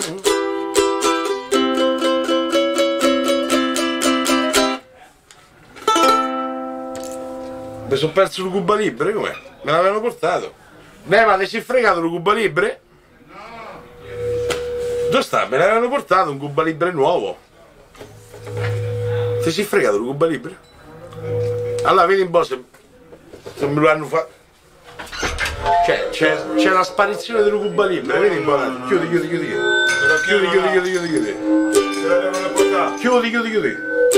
Mi sono perso il Cuba Libre, com'è? Me l'avevano portato. Neva, ti sei fregato il Cuba Libre? No. Dove sta? Me l'avevano portato un Cuba Libre nuovo. Ti sei fregato il Cuba Libre? Allora vedi un po' se, se me lo hanno fatto. Cioè, c'è la sparizione del Cuba Libre, vedi un po'. Chiudi, chiudi, chiudi, chiudi. Chiudi, chiudi, chiudi, chiudi, chiudi. Chiudi, chiudi, chiudi.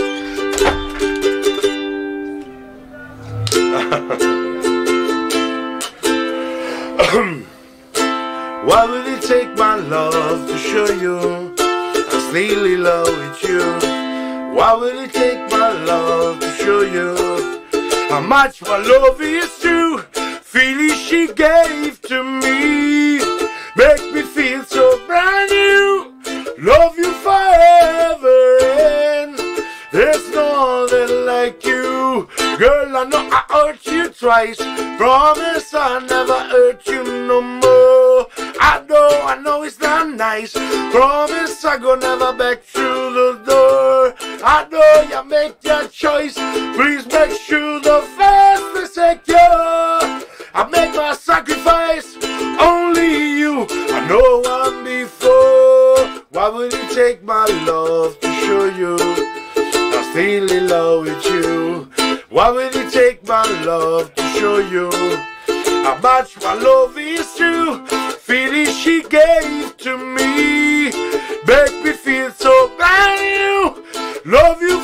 Why will it take my love to show you I still in love with you? Why will it take my love to show you how much my love is true? Feeling she gave to me make me feel so brand new. Love you forever and there's no other like you. Girl, I know I hurt you twice. Promise I'll never hurt you no more. I know, I know it's not nice. Promise I go never back through the door. I know you make your choice. Please make sure the fast is secure. I make my sacrifice, only you. I know I'm before. Why would it take my love to show you I'm still in love with you? Why would it take my love to show you how much my love is true? Feeling she gave to me make me feel so brand new. Love you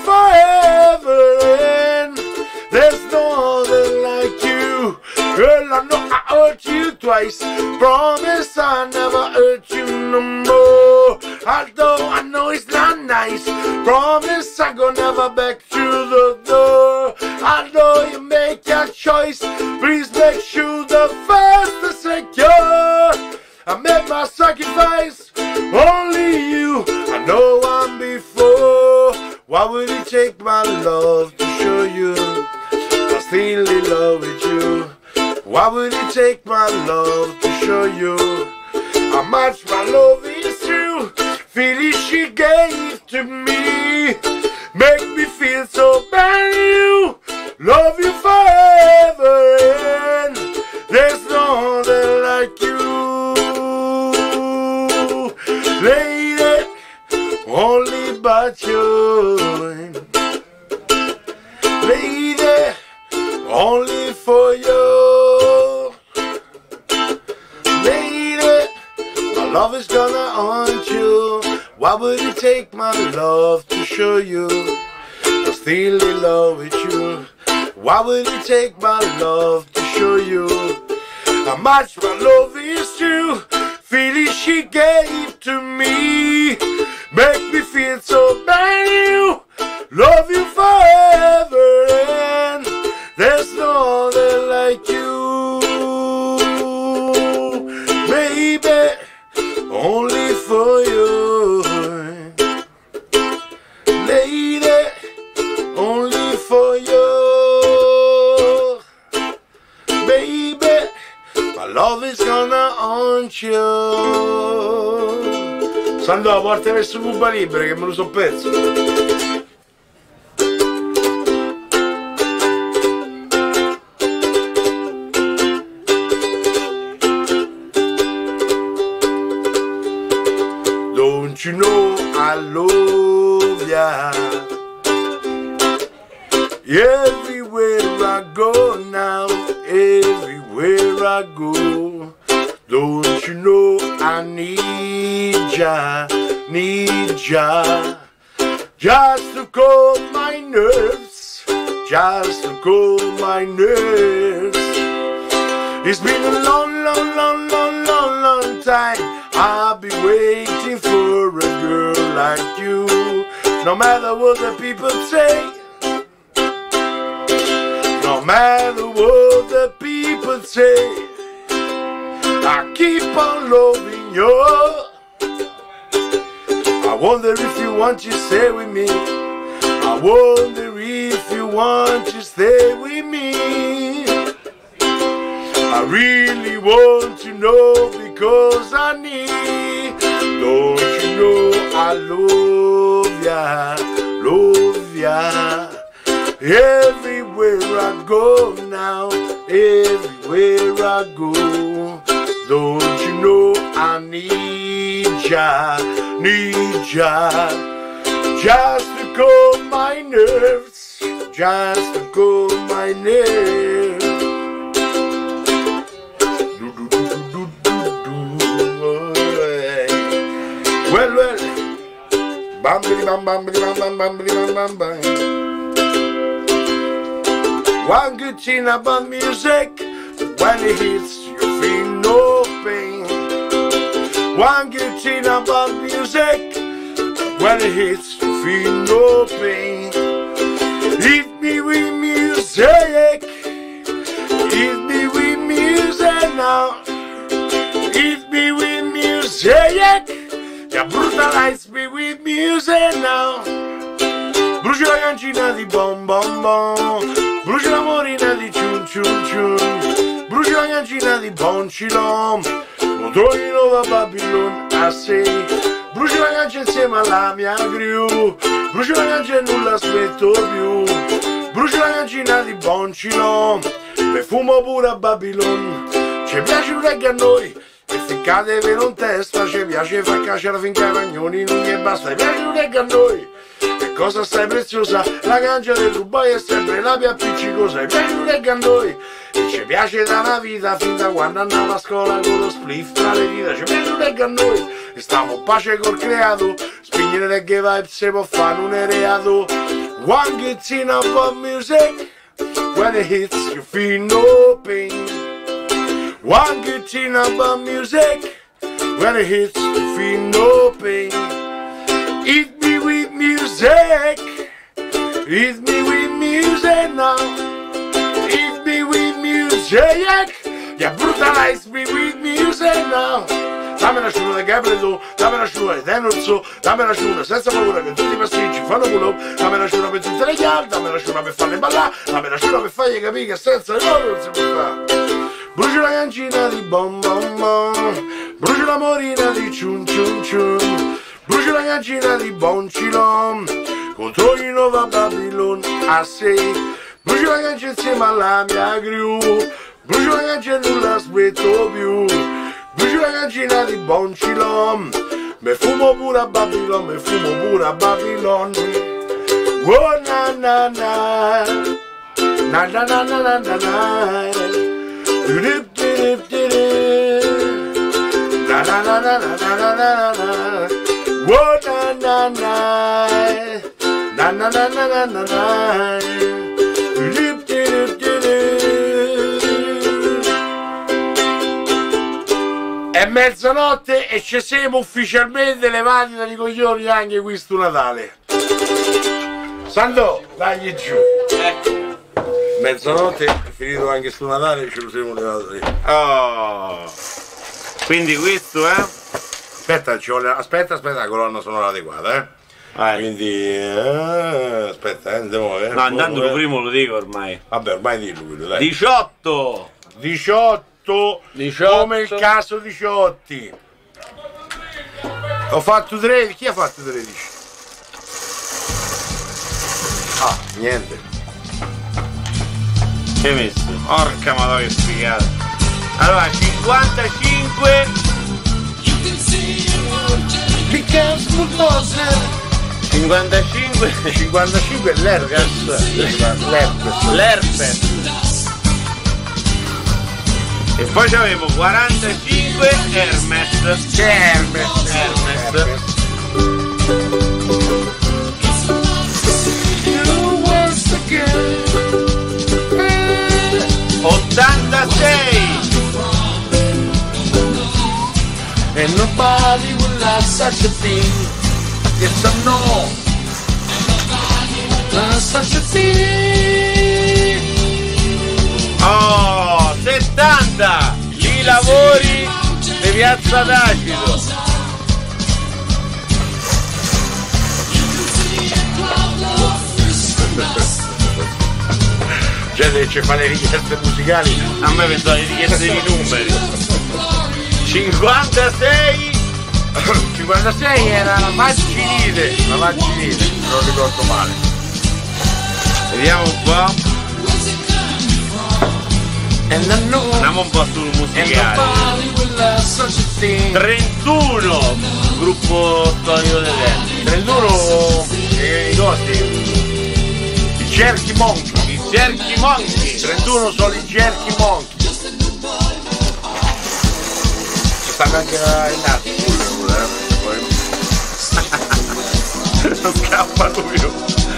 forever and there's no other like you. Girl, I know I hurt you twice. Promise I'll never hurt you no more. Although I know it's not nice. Promise I go never back through the door. I know you make your choice. Please make sure the first is secure. I made my sacrifice, only you. I know I'm before. Why would it take my love to show you I'm still in love with you? Why would it take my love to show you how much my love is true? Feeling she gave to me make me feel so brand new. Love you forever and there's no other like you. Lady, only but you. Lady, only for you. Lady, love is gonna haunt you. What would it take, my love, to show you I'm still in love with you? What would it take, my love, to show you how much my love is true? Feeling she gave to me make me feel so brand new. Love you forever, and there's no other like you, baby, only for you, lady, only for you, baby, my love is gonna haunt you. Sandro, porta verso Cuba Libre che me lo so perso. Don't you know I love ya? Everywhere I go now, everywhere I go. Don't you know I need ya, need ya, just to calm my nerves, just to calm my nerves. It's been a long, long, long, long, long, long time I've been waiting for a girl like you. No matter what the people say, no matter what the people say, I keep on loving you. I wonder if you want to stay with me. I wonder if you want to stay with me. I really want to know because I need. Don't you know I love ya, love ya. Everywhere I go now, everywhere I go. Don't you know I need ya, need ya, just to calm my nerves, just to calm my nerves. Well, well, bambidi bam bambidi bam bam bambidi bam bam bam. One good thing about music, when it hits you feel no pain. One good thing about music, when it hits you feel no pain. Hit me with music, hit me with music now. Hit me with music, you brutalize me with music now. Bruci la cancina di bom bom bom, bruci la morina di ciun ciun ciun, bruci la cancina di boncilom, motorino da Babylon a sei, bruci la cancia insieme alla mia crew, bruci la cancia e non la aspetto più, bruci la cancina di boncilom, e fumo pure a Babylon, ci piace un reggae a noi, e ficcate per un testa, ci piace far cacciare finché i magnoni non gli basta, ci piace un reggae a noi. Cosa assai preziosa, la cancia del Dubai è sempre la più appiccicosa. E piace un reggae a noi, e ci piace da una vita, fin da quando andavo a scuola con lo spliff tra le dita. Ci piace un reggae a noi, e stiamo in pace col creato, spignere reggae vibe se può fare un reato. One good thing about music, when it hits you feel no pain. One good thing about music, when it hits you feel no pain. Hit me with music, hit me with music now. Hit me with music, you brutalize me with music now. Dammi una sciuna di Gabriel, dammi una sciuna di Tenorzo, dammi una sciuna senza paura che tutti i pasticci fanno culo, dammi una sciuna per tutte le chiavi, dammi una sciuna per farle ballare, dammi una sciuna per fargli capire che senza loro non si può fare. Bruci la cancina di bom bom bom, bruci la morina di ciun ciun ciun, bruci la cancina di boncilom, controllino va Babylon a sei, bruci la cancia insieme alla mia crew, bruci la cancia e non la aspetto più, bruci la cancina di boncilom, me fumo pure a Babylon, me fumo pure a Babylon. Oh na na na, na na na na na na na. Na na na na na na na na na na. Whoa, na na na. Na na na na na na na. Loop, di, loop, di, loop. È mezzanotte e ci siamo ufficialmente levati dai coglioni anche questo Natale. Sandro, dai giù. Ecco. Mezzanotte è finito anche sto Natale e ce lo siamo levati. Oh. Quindi questo è? Aspetta, ci vuole... aspetta, aspetta, la colonna sonora adeguata, eh. Vai. Quindi eh, aspetta, eh, andiamo eh. No, intanto lo primo lo dico ormai. Vabbè, ormai dillo quello, dai. diciotto. diciotto, diciotto. Come il caso diciotto. Ho fatto tredici, chi ha fatto tredici? Ah, niente. Che hai messo? Porca madonna che sfigata. Allora, cinquantacinque. cinquantacinque. cinquantacinque è l'herpes. L'herpes. L'herpes. E poi c'avevo quarantacinque Hermes. Che Hermes? Hermes. ottantasei. And nobody will like such a thing. Yes or no? Not such a thing. Oh, settanta. I lavori di Piazza d'Acido. Gente che ci fa le richieste musicali. A me pensavo le richieste di numeri. cinquantasei. cinquantasei era la Magginite. La Magginite, se non ricordo male. Vediamo un po'. Andiamo un po' sul musicale. trentuno. Gruppo storico dei tempi. trentuno. Eh, i costi. I Jerky Monkey. I Jerky Monkey. trentuno sono i Jerky Monkey. Ci stanno anche in nato. Non scappa lui.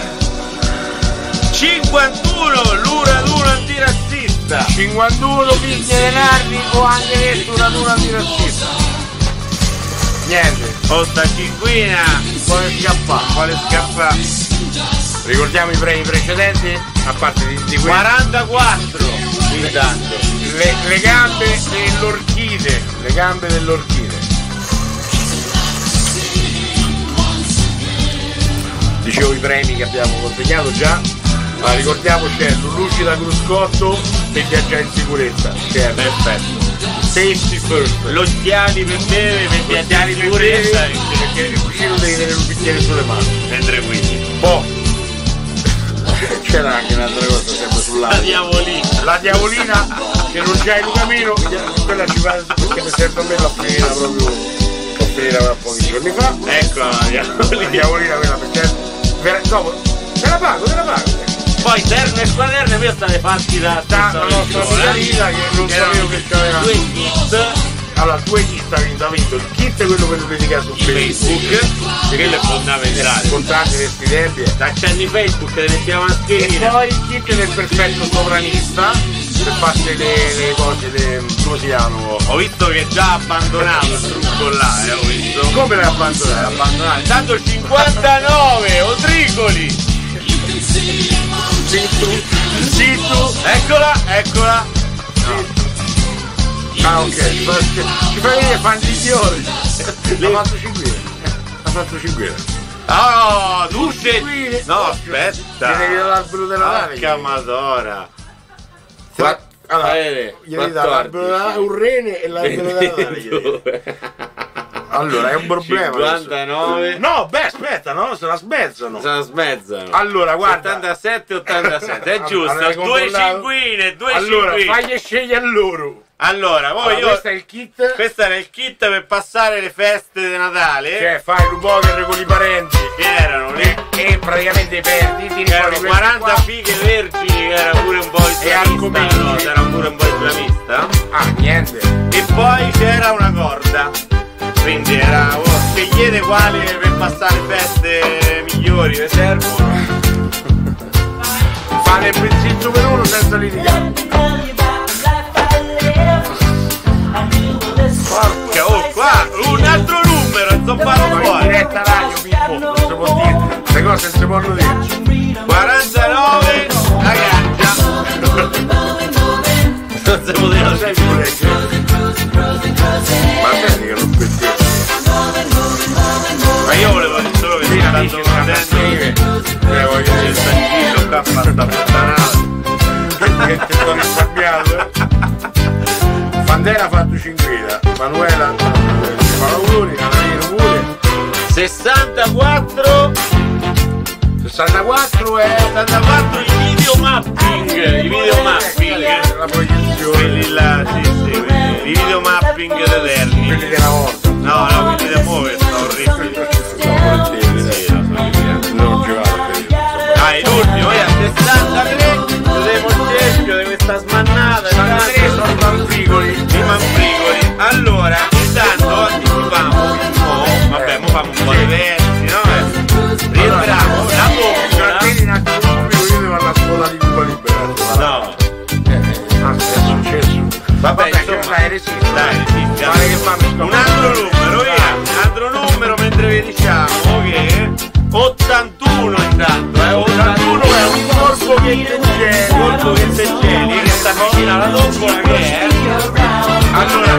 cinquantuno. L'Uraduno antirazzista. cinquantuno figli denardi o anche detto Uraduno antirazzista. Niente. Oh, sta cinquina. Vuole scappare. Vuole scappare. Ricordiamo i premi precedenti, a parte di, di quelli. quarantaquattro. Intanto. Le, le gambe dell'orchide. Le gambe dell'orchide. Dicevo i premi che abbiamo consegnato già, ma ricordiamo c'è Lucida Cruscotto per viaggiare in sicurezza. C'è Perfetto. Safety first. Lo occhiali per bere, per viaggiare in sicurezza. Perché il cuscino devi tenere un bicchiere sulle mani. Mentre quindi. Poi c'era anche un'altra cosa sempre La sull'altro. diavolina. La diavolina che non c'è il Lucamino, quella ci fa perché mi serve a me l'ho finita proprio. L'ho finita da pochi giorni fa. Eccola la La diavolina. diavolina quella perché. Dopo, te la pago, te la pago. Poi Terno e Squaderne mi state fatti da Da la nostra Margarita che non sapevo che c'aveva. due kit. Allora, due kit ha vinto, ha vinto il kit è quello che lo critica su Facebook. Facebook, che quello è fondamentale. Importante per questi tempi. Accendi Facebook, le mettiamo a E scrivere. poi il kit del perfetto sovranista per farsi le, le cose, le, come si chiamano? Ho visto che già ha abbandonato il trucco là, eh, ho visto. Come l'hai abbandonato? Abbandonato. Intanto cinquantanove, Otricoli. Sì, tu. Sì, tu. Eccola, eccola. Ah, ok, ci fa, ci fa venire fantiglioli. Ha fatto cinquine. Ha fatto cinquine. Oh, duce. Cinquine. No, aspetta. Gli devi dare l'albero della nave. Porca madonna. Qua- Allora, Bene, gli devi dare l'albero della nave, un rene e l'albero della nave. gli devi. Allora, è un problema. cinquantanove. adesso. No, beh, aspetta, no, se la smezzano. Se la smezzano. Allora, guarda. ottantasette ottantasette, è Allora, giusto, hai due controllato? cinquine, due Allora, cinquine. fagli scegliere loro. Allora, poi Allora, io questo è il kit. questo era il kit per passare le feste di Natale, Cioè, fai il poker con i parenti. che erano le E, e praticamente perdi, ti che erano ricordi quaranta qua. fighe vergini, che era pure un po' islamista, argomenti. no, era pure un po' islamista. Ah, niente. E poi c'era una corda, quindi era quali per passare feste migliori ne servono. Fare il pezzetto per uno senza litigare. Porca, oh qua, un altro numero, zopparo Ma in fuori. diretta radio, Pippo, non si può dire. Queste cose non si possono dire. quarantanove, la gancia. Non si poteva Non sei più ma senti che non pezzetto. Ma io volevo dire solo che sono tanto contento che voglio dire il sancino qua a fare sta puttanata. Che ti sono arrabbiato, eh? Fandera ha fatto cinquita, Manuela fa auguri, Canarino pure. sessantaquattro sessantaquattro è sessantaquattro i video mapping, i video mapping. la proiezione, Quelli là, sì, sì, quelli, i video mapping eterni. quelli della volta. No, no, quelli da muovere sono orribili. Sì, lo so che Non ci vado per il dai, l'ultimo, è a sessantatré, vedremo il cerchio di questa smannata. sessantatré sono i manfrigoli. I manfrigoli. Allora, intanto anticipiamo, mo, vabbè, mo famo un po' di versi, no? Eh. Rientriamo, la bombola. in attimo io devo andare a scuola di Cuba Libera. No, Ah, è successo. vabbè, Vabbè, insomma, dai, resiste. dai, resiste. Guarda che fanno Un altro numero, via, un altro numero mentre vi diciamo che ottantuno intanto, eh, ottantuno è un corpo che te c'è, corpo che te c'è, che sta vicino alla tombola che è. Allora,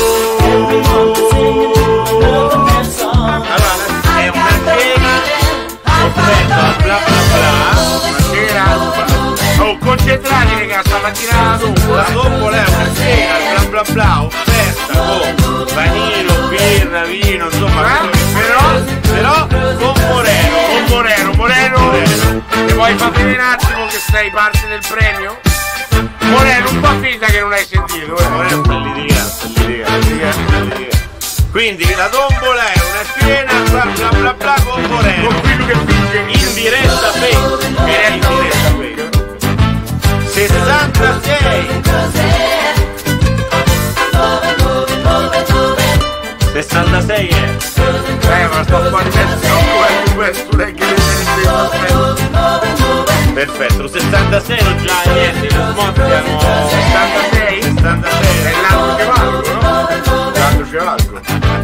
oh, allora è una cena offerta bla bla bla. Una cena. Oh, concentrati raga, stamattina la tombola. La tombola è una cena bla bla bla offerta con vanino, birra, vino, insomma, Eh? però, però con Moreno. Con Moreno, Moreno. Moreno. E vuoi far vedere un attimo che sei parte del premio? Moreno, un po' finta che non hai sentito, eh. Moreno sta litigando, sta litigando, sta litigando. Quindi la tombola è una cena bla bla bla bla con Moreno. Con quello che finge In diretta Facebook. In diretta Facebook. sessantasei sessantasei è Eh, ma sto fuori pezzo, no, questo lei che ne perfetto, lo sessantasei non già niente, non smontiamo sessantasei? sessantasei È l'anno che valgo, no? L'anno che valgo.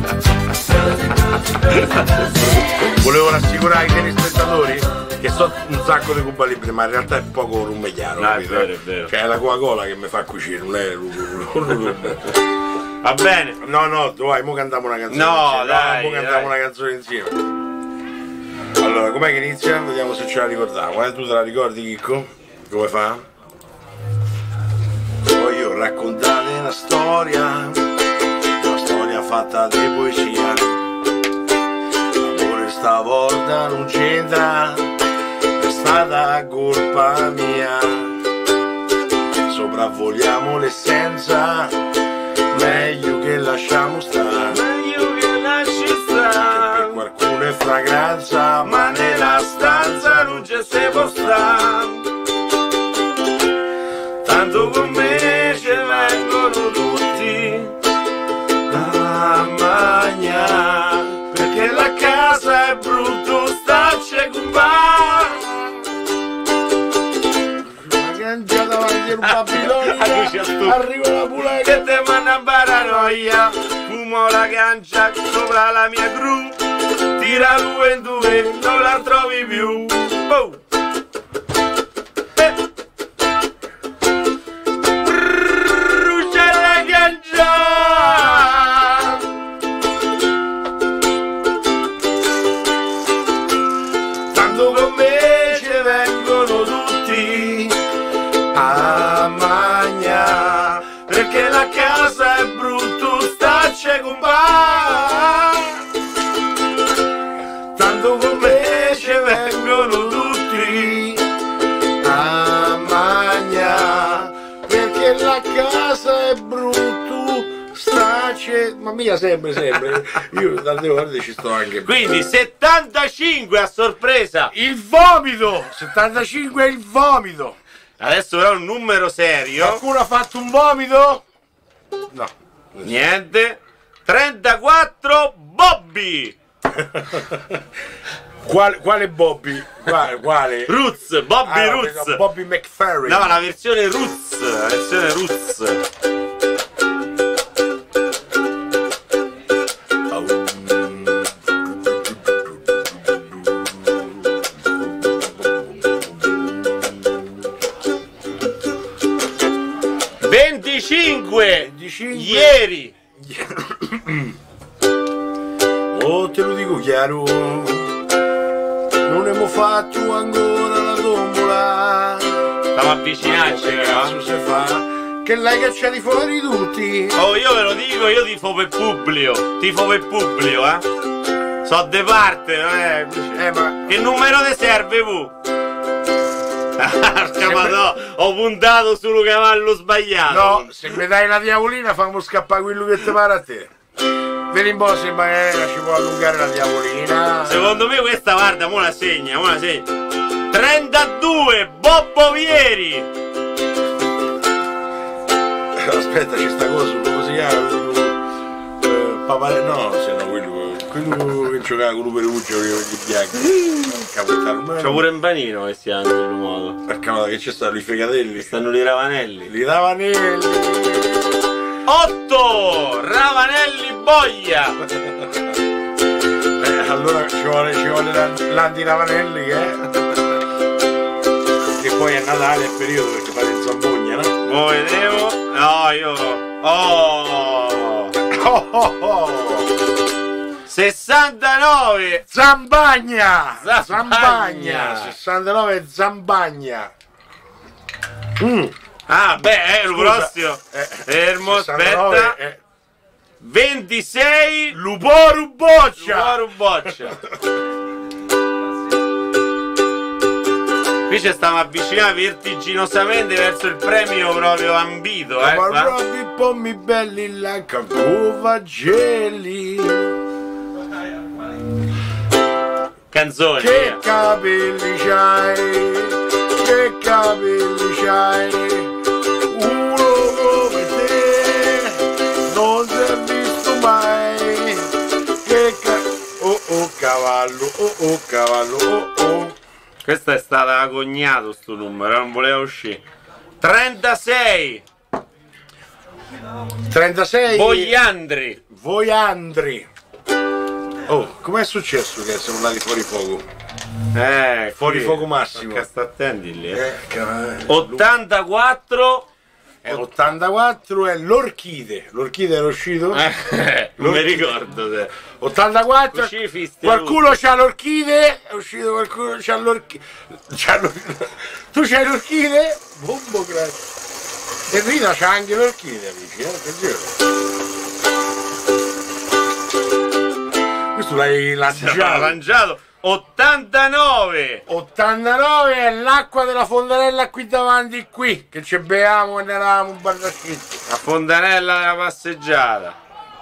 Volevo rassicurare i telespettatori che so un sacco di Cuba Libre, ma in realtà è poco lume chiaro. No, è capito? vero, è vero. Cioè è la Coca-Cola che mi fa cucire, non è il va bene. No, no, vai, mo cantiamo una canzone No, insieme. dai, mo cantiamo dai. una canzone insieme. Allora, com'è che inizia? Vediamo se ce la ricordiamo. Eh? Tu te la ricordi, Chicco? Come fa? Voglio raccontare una storia, una storia fatta di poesia. L'amore stavolta non c'entra, è stata colpa mia. Sopravvoliamo l'essenza, meglio che lasciamo stare. Meglio che lasci Per stare, qualcuno è fragranza, ma nella stanza non c'è se può stare. Tanto con me ci vengono tutti a mangiare, perché la casa è brutto, starci con bar. La cangia davanti al Babilonia, arriva la pula che te manda a paranoia. Fumo la cancia sopra la mia gru, tira due in due, non la trovi più. Oh. Eh. Brucia la cancia. Tanto con me ci vengono tutti a mangiare, perché la casa è brutto, stacce con bar. Tanto con me ci vengono tutti a mangiare, perché la casa è brutto, stacce. Ma mica sempre, sempre. Io tante volte ci sto anche. quindi settantacinque a sorpresa. Il vomito! settantacinque è il vomito! Adesso però un numero serio. Qualcuno ha fatto un vomito? No. Niente. trentaquattro Bobby. Quale, quale Bobby? Quale? quale? Roots, Bobby Ah, no, Roots. Bobby McFerrin. No, la versione Roots, la versione Roots. venticinque, venticinque ieri. Oh, te lo dico chiaro, non abbiamo fatto ancora la tombola. Stiamo avvicinarci, però. Cazzo si fa? Che l'hai cacciati fuori tutti. Oh, io ve lo dico, io tifo per Publio. Tifo per Publio, eh. So de parte, eh. Eh, ma Che numero ti serve, vu? Scapato, ho puntato sul cavallo sbagliato. no, se mi dai la diavolina fammo scappare quello che ti pare a te. Vedi un po' se magari ci può allungare la diavolina. Secondo me questa, guarda, mo la segna, mo la segna. trentadue, Bobbo Vieri. Aspetta, c'è sta cosa, come si chiama? Eh, Papare... No, se no quello. Quello che giocava con l'Uperuccio con gli bianchi. C'ho pure un panino che si chiama in quello modo. Perché no, che c'è stanno i fegatelli? Stanno i ravanelli. Li ravanelli. otto, Ravanelli Boia. Eh, allora ci vuole, ci vuole l'Anti Ravanelli che è. Che poi è Natale, è il periodo perché fate in Zambogna, no? Mo vedevo. No, io. Oh! Oh, oh, oh. sessantanove! Zambagna! Zambagna! Zambagna! sessantanove Zambagna! Mm. Ah, beh, è il Scusa, prossimo. eh, Fermo, sessantanove, aspetta. eh. ventisei. Luporu Boccia! Luporu Boccia. Qui ci stiamo avvicinando vertiginosamente verso il premio proprio ambito, eh. Ma qua. proprio pommi belli la Cavovagelli. Canzoni. Che via. capelli c'hai, che capelli c'hai, uno come te non si è visto mai. Che ca... oh oh cavallo, oh oh cavallo, oh oh. Questa è stata cognato sto numero, non voleva uscire. trentasei. trentasei. Boiandri. Voiandri. Oh, com'è successo che siamo andati fuori fuoco? Eh, Fuori qui. fuoco massimo. Che sta attenti lì. Eh. Eh, cavallo. ottantaquattro. Eh, ottantaquattro è l'orchide. L'orchide era uscito? Eh, non mi ricordo se. ottantaquattro. Così fisti Qualcuno c'ha l'orchide? È uscito qualcuno c'ha l'orchide. Tu c'hai l'orchide? Bombo grazie. E Rita c'ha anche l'orchide, amici, eh? Attenzione. Questo l'hai Abbiamo lanciato. lanciato. ottantanove. ottantanove è l'acqua della fontanella qui davanti qui, che ci beviamo quando eravamo un barrascetto. A Fontanella della passeggiata.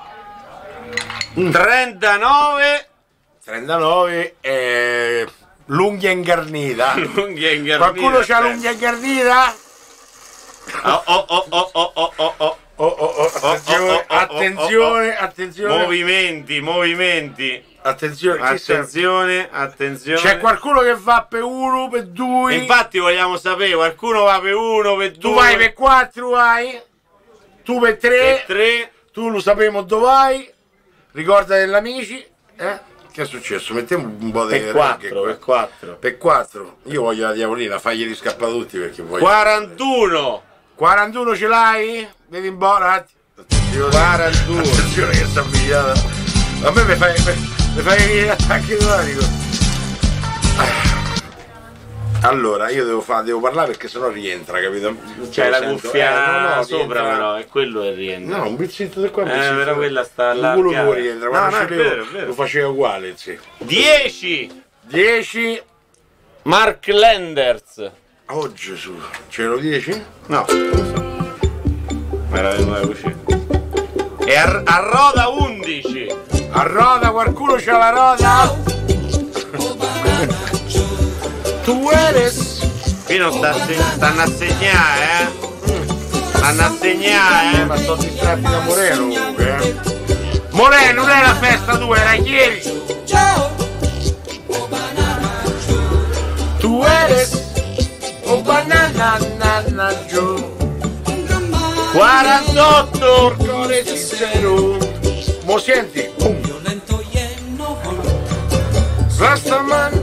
trentanove. trentanove è l'unghia ingarnita. L'unghia ingarnita. Qualcuno c'ha l'unghia ingarnita? Oh oh oh oh oh oh oh oh. Oh, oh, oh, attenzione, oh, oh, oh, attenzione, attenzione, Movimenti, movimenti. attenzione, chi Attenzione, attenzione. c'è qualcuno che va per uno, per due, Infatti vogliamo sapere, qualcuno va per uno, per due, tu vai per quattro, vai, tu per tre, per tre. tu lo sappiamo dove vai, ricorda degli amici, eh? Che è successo? Mettiamo un po' di Per quattro, per quattro. per quattro, io voglio la diavolina, faglieli scappare tutti perché poi... quarantuno. quarantuno ce l'hai? Vedi un po', un attimo. Attenzione. quarantuno. Attenzione che sta avvicinata. A me mi fai, mi fai venire attacchi di panico. Allora, io devo, fa, devo parlare perché sennò rientra, capito? C'è la Sento, cuffia eh, no, no, sopra rientra. però, è quello che rientra. No, un pezzetto di qua, un Eh, pezzetto però di- quella sta il culo allargata. fuori rientra, No, quando no, è sceglievo, vero, è vero. lo faceva uguale, sì. dieci. dieci. Mark Lenders. Oh Gesù, c'erano dieci? No, non lo so. Ma era venuta così. E a, a roda undici. A roda, qualcuno c'ha la roda? Tu eres. Qui non sta, stanno a segnare, eh. Stanno a segnare, Eh, eh. ma sto distratti da Moreno comunque, eh. Morè, non è la festa tua, era ieri. Tu eres un banana nana Joe. quarantotto. Cuore sincero. Mo senti. Boom. Rastaman.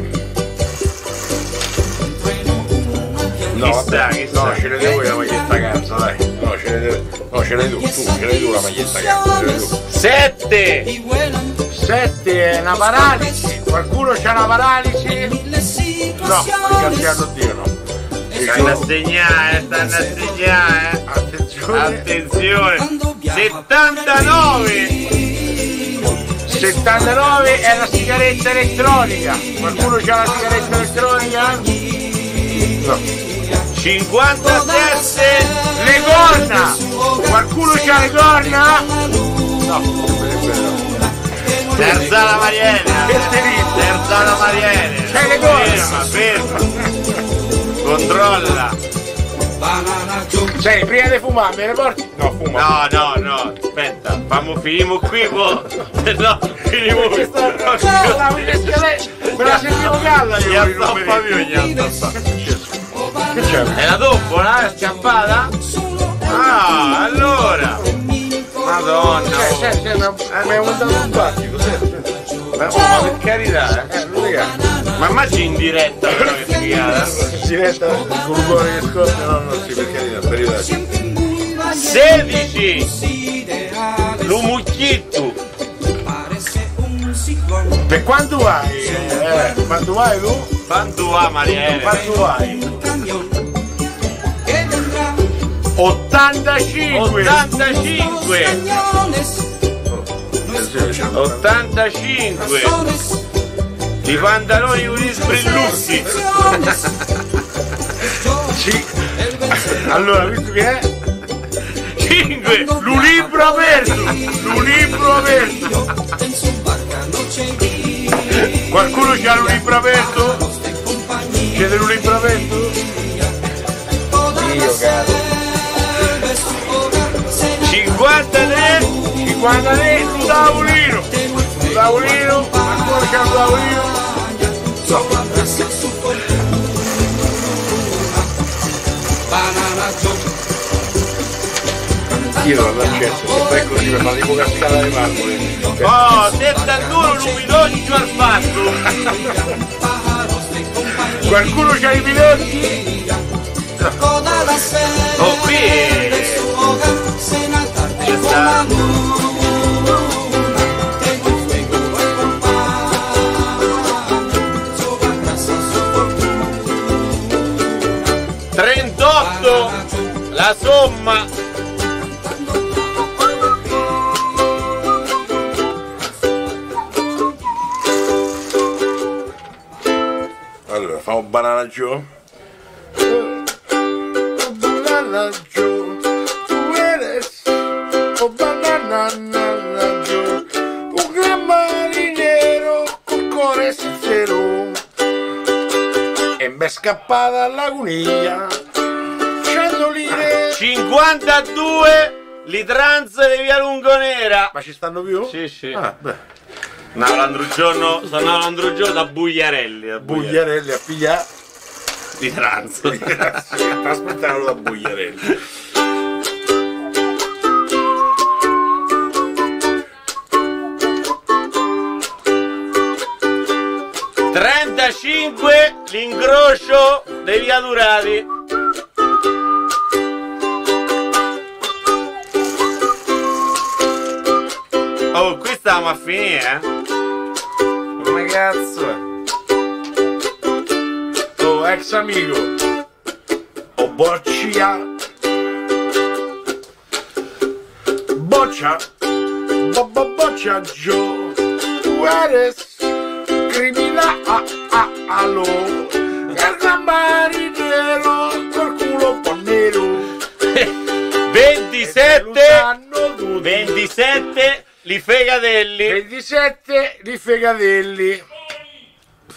No, Chissà, chissà. no, ce ne devo la maglietta cazzo, dai. No, ce ne devo. No, ce l'hai tu, tu, ce l'hai tu la maglietta cazzo, ce l'hai tu. sette. Sette è una paralisi. Qualcuno c'ha una paralisi? No, ringraziato Dio no. Stanno a segnare, stanno a segnare. Attenzione. Attenzione. settantanove. settantanove è la sigaretta elettronica. Qualcuno c'ha la sigaretta elettronica? No. cinquantasette. Le corna! Qualcuno c'ha le corna? No. Terza la Mariella. Che terribile. Terza la Mariella. C'hai le corna? Ferma, ferma. Controlla. Sei, prima di fumare, me ne porti? No, fuma. No, no, no, aspetta, fammo finimo qui, mo. No, finimo qui. Me la sentivo calda io. Gli attappa più, gli attappa. Che c'è? È la tombola, è scappata? Ah, allora. Madonna. C'è, c'è, c'è, mi è mandato un battito, senti. Ma, oh, ma per carità, Eh, non regà. ma immagini in diretta però che figata. Diretta con un cuore che scoppia, no, no, sì, per carità, per carità. sedici. L'umucchitto. Per quanto vai? Eh, quanto vai tu? Quanto va Marielle? Quanto vai? ottantacinque! ottantacinque. ottantacinque. I pantaloni con gli sbrillucci. Sì. Allora, visto che è? cinque. Un libro aperto! Un libro aperto! Qualcuno c'ha un libro aperto? C'è un libro aperto? Io caro. cinquantatré. cinquantatré, un tavolino! Un tavolino, ancora c'è un tavolino? Io non accetto, se fai così per fare tipo cascata di marmore. Oh, settantuno lumidoggio al fatto. Qualcuno c'ha i pilotti? Oh, qui c'è sta. trentotto. La somma. Allora, fa un banana Joe. Banana Joe, tu eres un banana nana Joe, un gran marinero con cuore sincero. E m'è scappata all'agonia, cento lire. cinquantadue. Litranze di via Lungonera. Ma ci stanno più? Sì, sì. Ah, beh. No, l'altro giorno, sono l'altro giorno da Bugliarelli. Da Bugliarelli a pigliare. Di tranzo. Aspettavano da Bugliarelli. trentacinque. L'incrocio dei via Durati. Oh, qui stiamo a finire, eh? Come cazzo è? Oh, ex amico. Oh, boccia. Boccia. Bo, bo, boccia Joe. Tu eres criminale. Gran marinero col culo un po' nero. ventisette. ventisette. Li Fegatelli. ventisette di Fegatelli.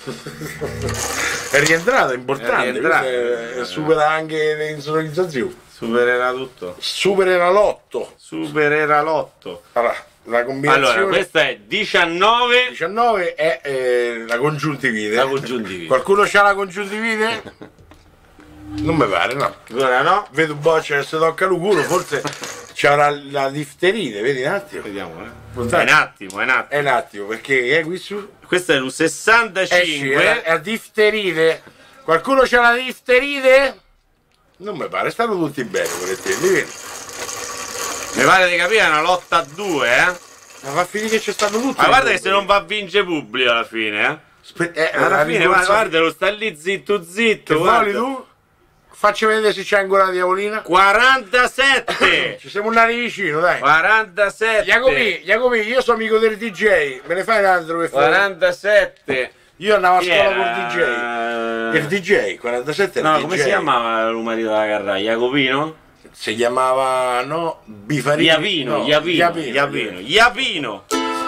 È rientrata, è importante, È rientrata. è, supera anche le insonorizzazioni. Supererà tutto. Supererà l'otto. Supererà l'otto. Allora, la combinazione. Allora, questa è diciannove. diciannove è eh, la congiuntivite. La congiuntivite. Qualcuno c'ha la congiuntivite? Non mi pare, no. Ora no. Vedo Boccia che si tocca il culo, forse c'ha la, la difterite, vedi un attimo? Vediamo, eh. È un attimo, è un attimo. È un attimo, perché è qui su? Questo è il sessantacinque. Eh sì, è la difterite. Qualcuno c'ha la difterite? Non mi pare, stanno tutti bene, volete vedi? Mi pare di capire, è una lotta a due, eh? Ma fa finire che ci stanno tutti. Ma guarda che se non va a vince pubblico alla fine, eh? Spe- eh alla fine, ma guarda, lo sta lì zitto zitto. Che vuoi tu? Facci vedere se c'è ancora la diavolina. quarantasette! Ci siamo andati vicino, dai. quarantasette! Jacopi, Jacopi, io sono amico del D J, me ne fai un altro per favore? quarantasette! Io andavo a Chi scuola era? col D J. Il D J, quarantasette era No, il D J. come si chiamava il marito della Carrà? Jacopino? Si chiamava, no, Bifarino. Iavino, no, Iavino, Iavino, Iavino, Iavino.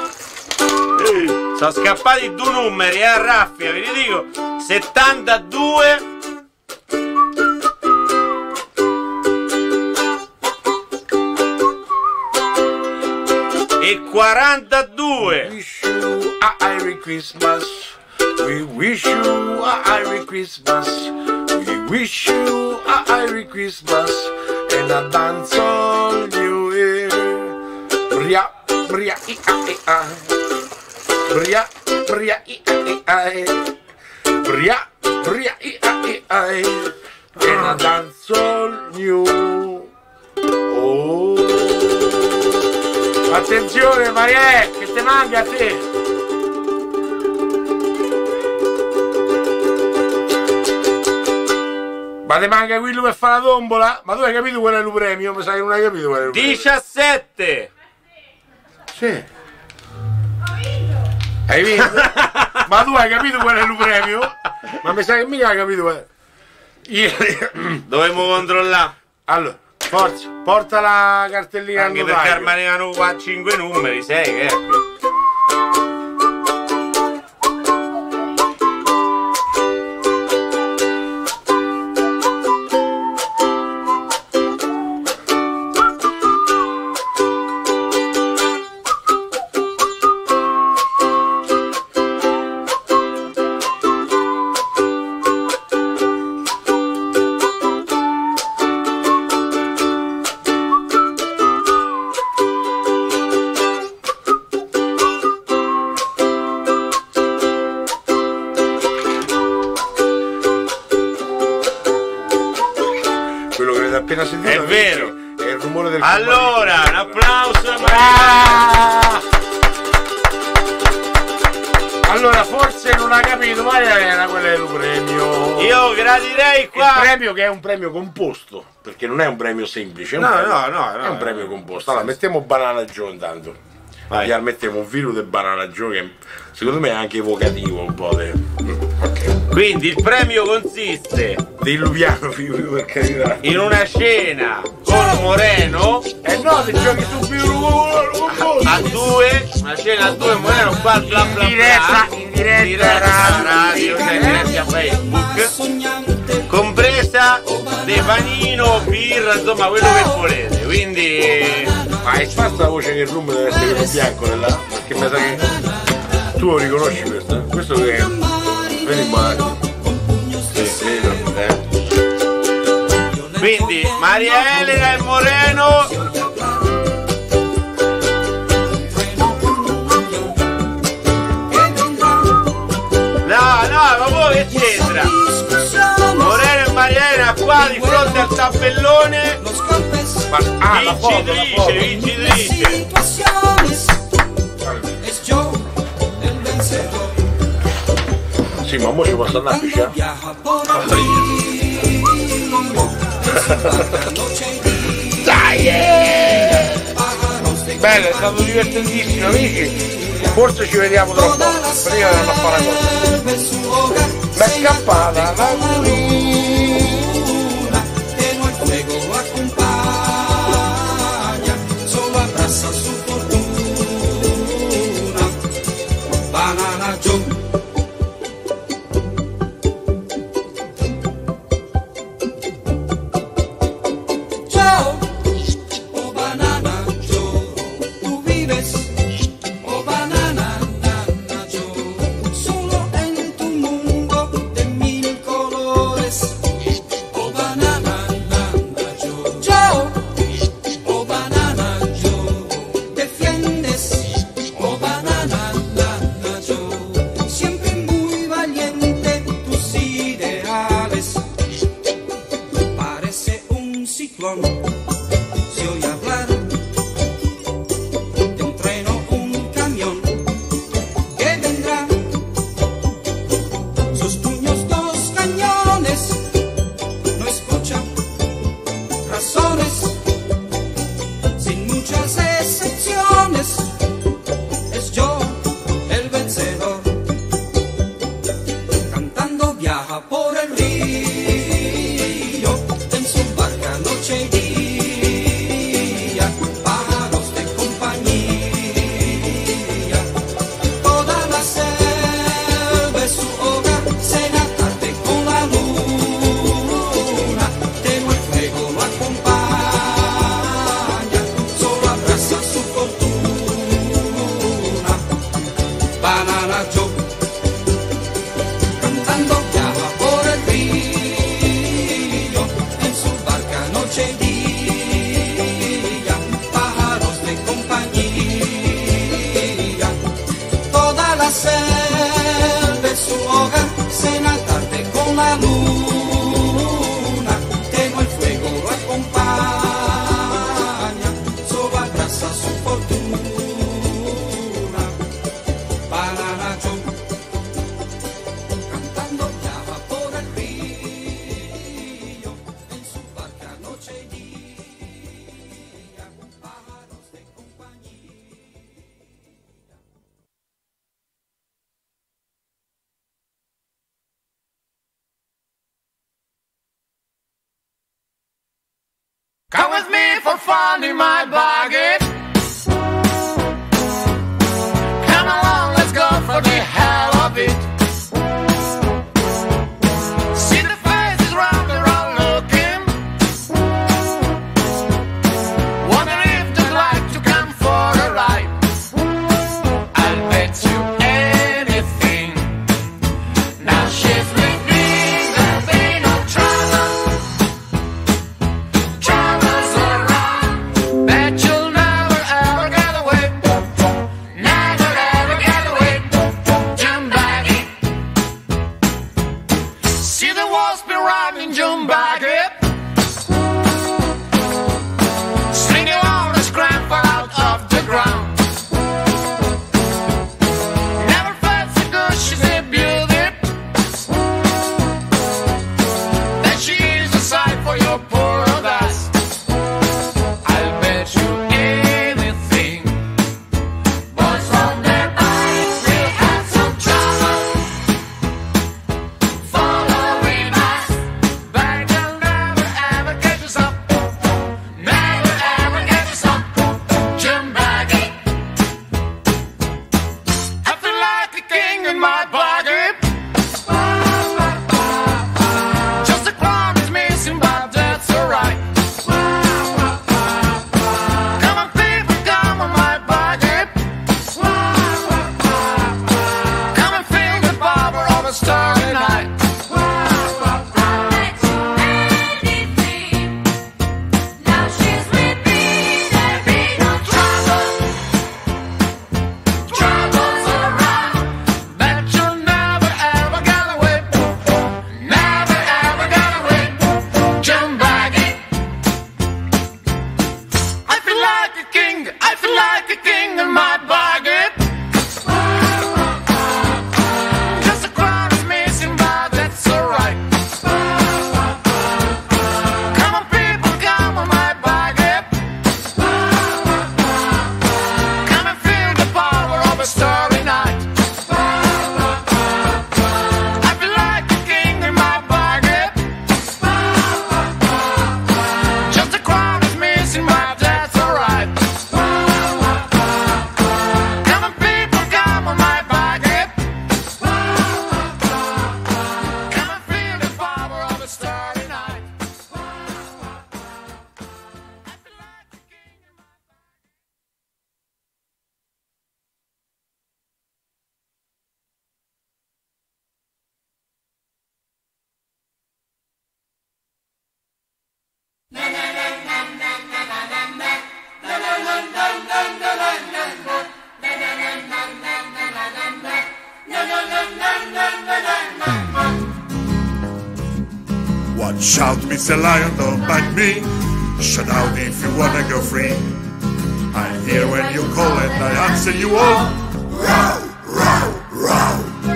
Sono scappati due numeri, eh, raffia, vi dico. settantadue. E quarantadue. Wish you a Merry Christmas. We wish you a Merry Christmas. We wish you a Merry Christmas and a dance all New Year. Bria, bria, i a e a. Bria, bria, i a e a. Bria, bria, i a e a. And a dance all new. Oh. Attenzione Maria, che te manca a te! Ma te manca quello per fare la tombola? Ma tu hai capito qual è il premio? Mi sa che non hai capito qual è il premio. diciassette! Sì. Hai vinto? Ma tu hai capito qual è il premio? Ma mi sa che mica hai capito qual è. Io... Dovremmo controllare. Allora, forza, porta la cartellina. Anche perché armanevano qua cinque numeri, sei che è. Appena sentito, è vero, è il rumore del allora un applauso a ah! Allora forse non ha capito, ma era quello del premio. Io gradirei qua il premio, che è un premio composto, perché non è un premio semplice, è un no, premio, no, no, no, è un premio composto. Allora mettiamo Banana Joe intanto. Vai. Gli mettiamo un filo di Banana Joe che secondo me è anche evocativo un po' de... okay. Quindi il premio consiste di Lupiano, figlio, per carità, in una scena con Moreno e eh no, se giochi su più a due, una scena a due, Moreno qua bla bla bla, in diretta, in diretta, diretta radio, cioè diretta a Facebook, compresa De Panino, birra, insomma quello che volete, quindi ma è sparsa la voce che il rum deve essere quello bianco là, perché mi sa che tu lo riconosci questo? Questo che è? Vedi qua. Sì, sì, eh. Quindi Maria Elena e Moreno. No, no, ma voi che c'entra? Moreno e Maria Elena qua di fronte al tabellone. Ma, ah, la foto, la vincitrice, foto. vincitrice. Sì, ma mo ci posso andare a pisciare? Dai! Eh! Bello, è stato divertentissimo, amici. Forse ci vediamo tra un po'. Prima di andare a fare una cosa. M'è scappata la luna che noi fuego accompagna, solo abbraccia su fortuna. Banana Joe. Come with me for fun in my buggy. Come along, let's go for the hell of it. See the faces round, they're all looking. Wonder if they'd like to come for a ride. I'll bet you anything. Now she's with me, there'll be no trouble. Trouble's around. Bet you'll never ever get away. Never ever get away. Jump baggy. See the walls be running, jump baggy. String you on the scrap out of the ground. Never felt so good, she's a beauty. That she is a sight for your poor old ass. I'll bet you anything. Boys on their bikes, they have some trouble. Following us, but they'll never ever catch us up. Never ever catch us up. Jump baggy. I feel like a king in my buggy. Just a crown is missing, but that's alright. Come on, people, come on my buggy. Come and feel the power of a starry night. Now she's with me, there'll be no Trouble, trouble's around. Bet you'll never ever get away. Never ever get away. Jump baggy. I feel like a king. I feel like a king in my buggy. Just a crown is missing, but that's alright. Come on, people, come on my buggy. Come and feel the power of a starry night. I feel like a king in my buggy. Just a crown is missing, but that's alright. Come on, people, come on my buggy. Come and feel the power of a starry night. Watch out, Mister Lion, don't bite me. Shut out if you wanna go free. I hear when you call and I answer you all. Row, row, row.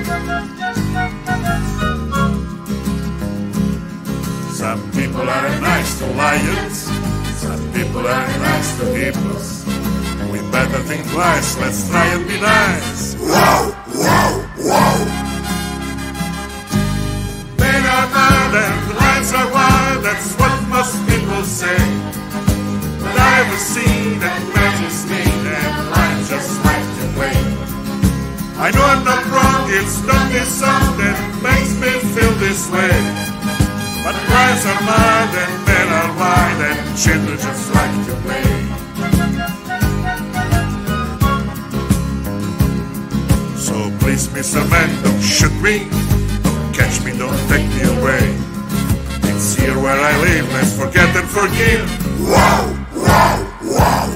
Some people are nice to lions. Some people are nice to hippos. We better think twice, let's try and be nice. Wow, wow, wow. Men are mad and lions are wild, that's what most people say. But I've seen that man is mean and lions just like to play. I know I'm not wrong, it's not this song that makes me feel this way. But lions are mad and men are wild and children just like to play. So please, Mister Man, don't shoot me. Catch me, don't take me away. It's here where I live, let's forget and forgive. Wow, wow, wow.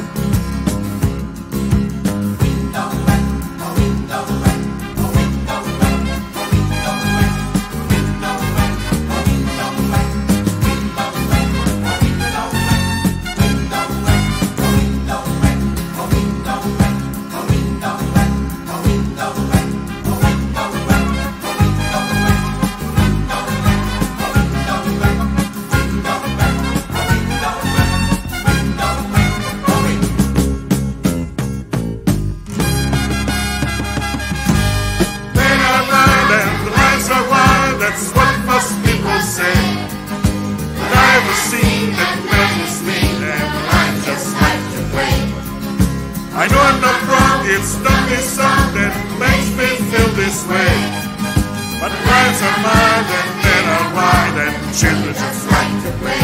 I know I'm not wrong, it's not this song that makes me feel this way. But lives are mine and men are wide and children just like to play.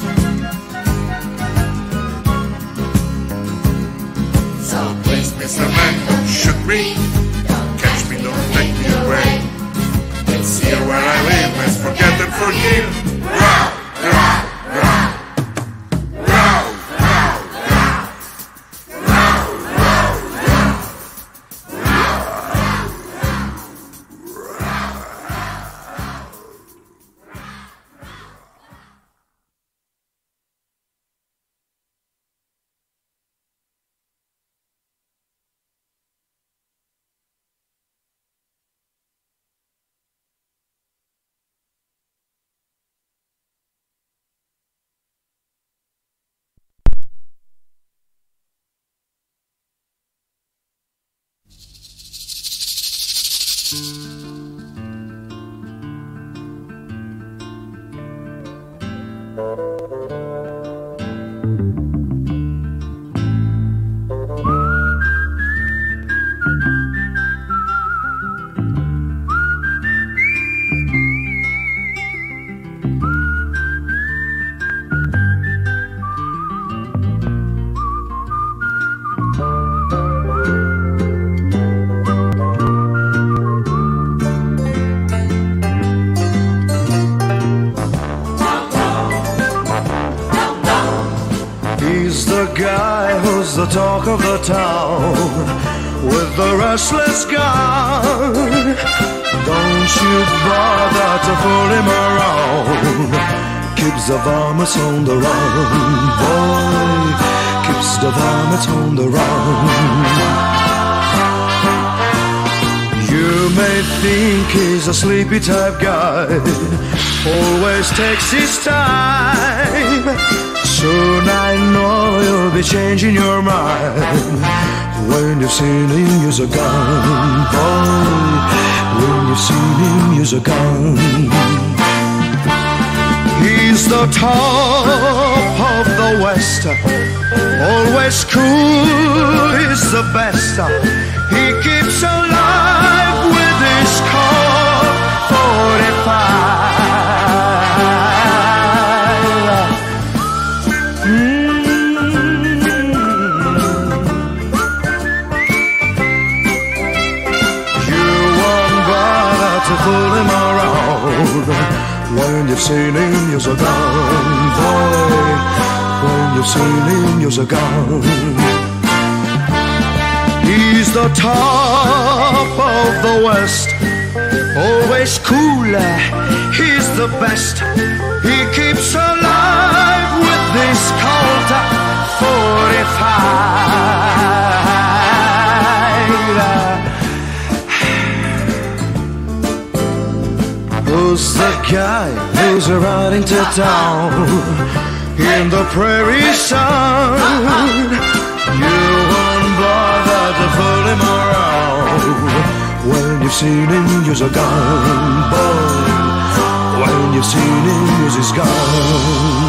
So please, Mister Man, don't shoot me, don't catch me, don't take me away. It's here where I live, let's forget and forgive. Row, row, row. The talk of the town with the restless guy. Don't you bother to fool him around. Keeps the varmints on the run, boy. Keeps the varmints on the run. You may think he's a sleepy type guy, always takes his time. Soon I know you'll be changing your mind when you've seen him use a gun, boy. When you've seen him use a gun. He's the top of the West, always cool, he's the best. He keeps alive with his Colt forty-five. Fool him around when you've seen him use a gun, boy. When you've seen him use a gun. He's the top of the West, always cool, he's the best. He keeps alive with this Colt forty-five. Who's the guy who's riding to town in the prairie sun? You won't bother to fool him around when you've seen him use a gun, boy. When you've seen him use his gun.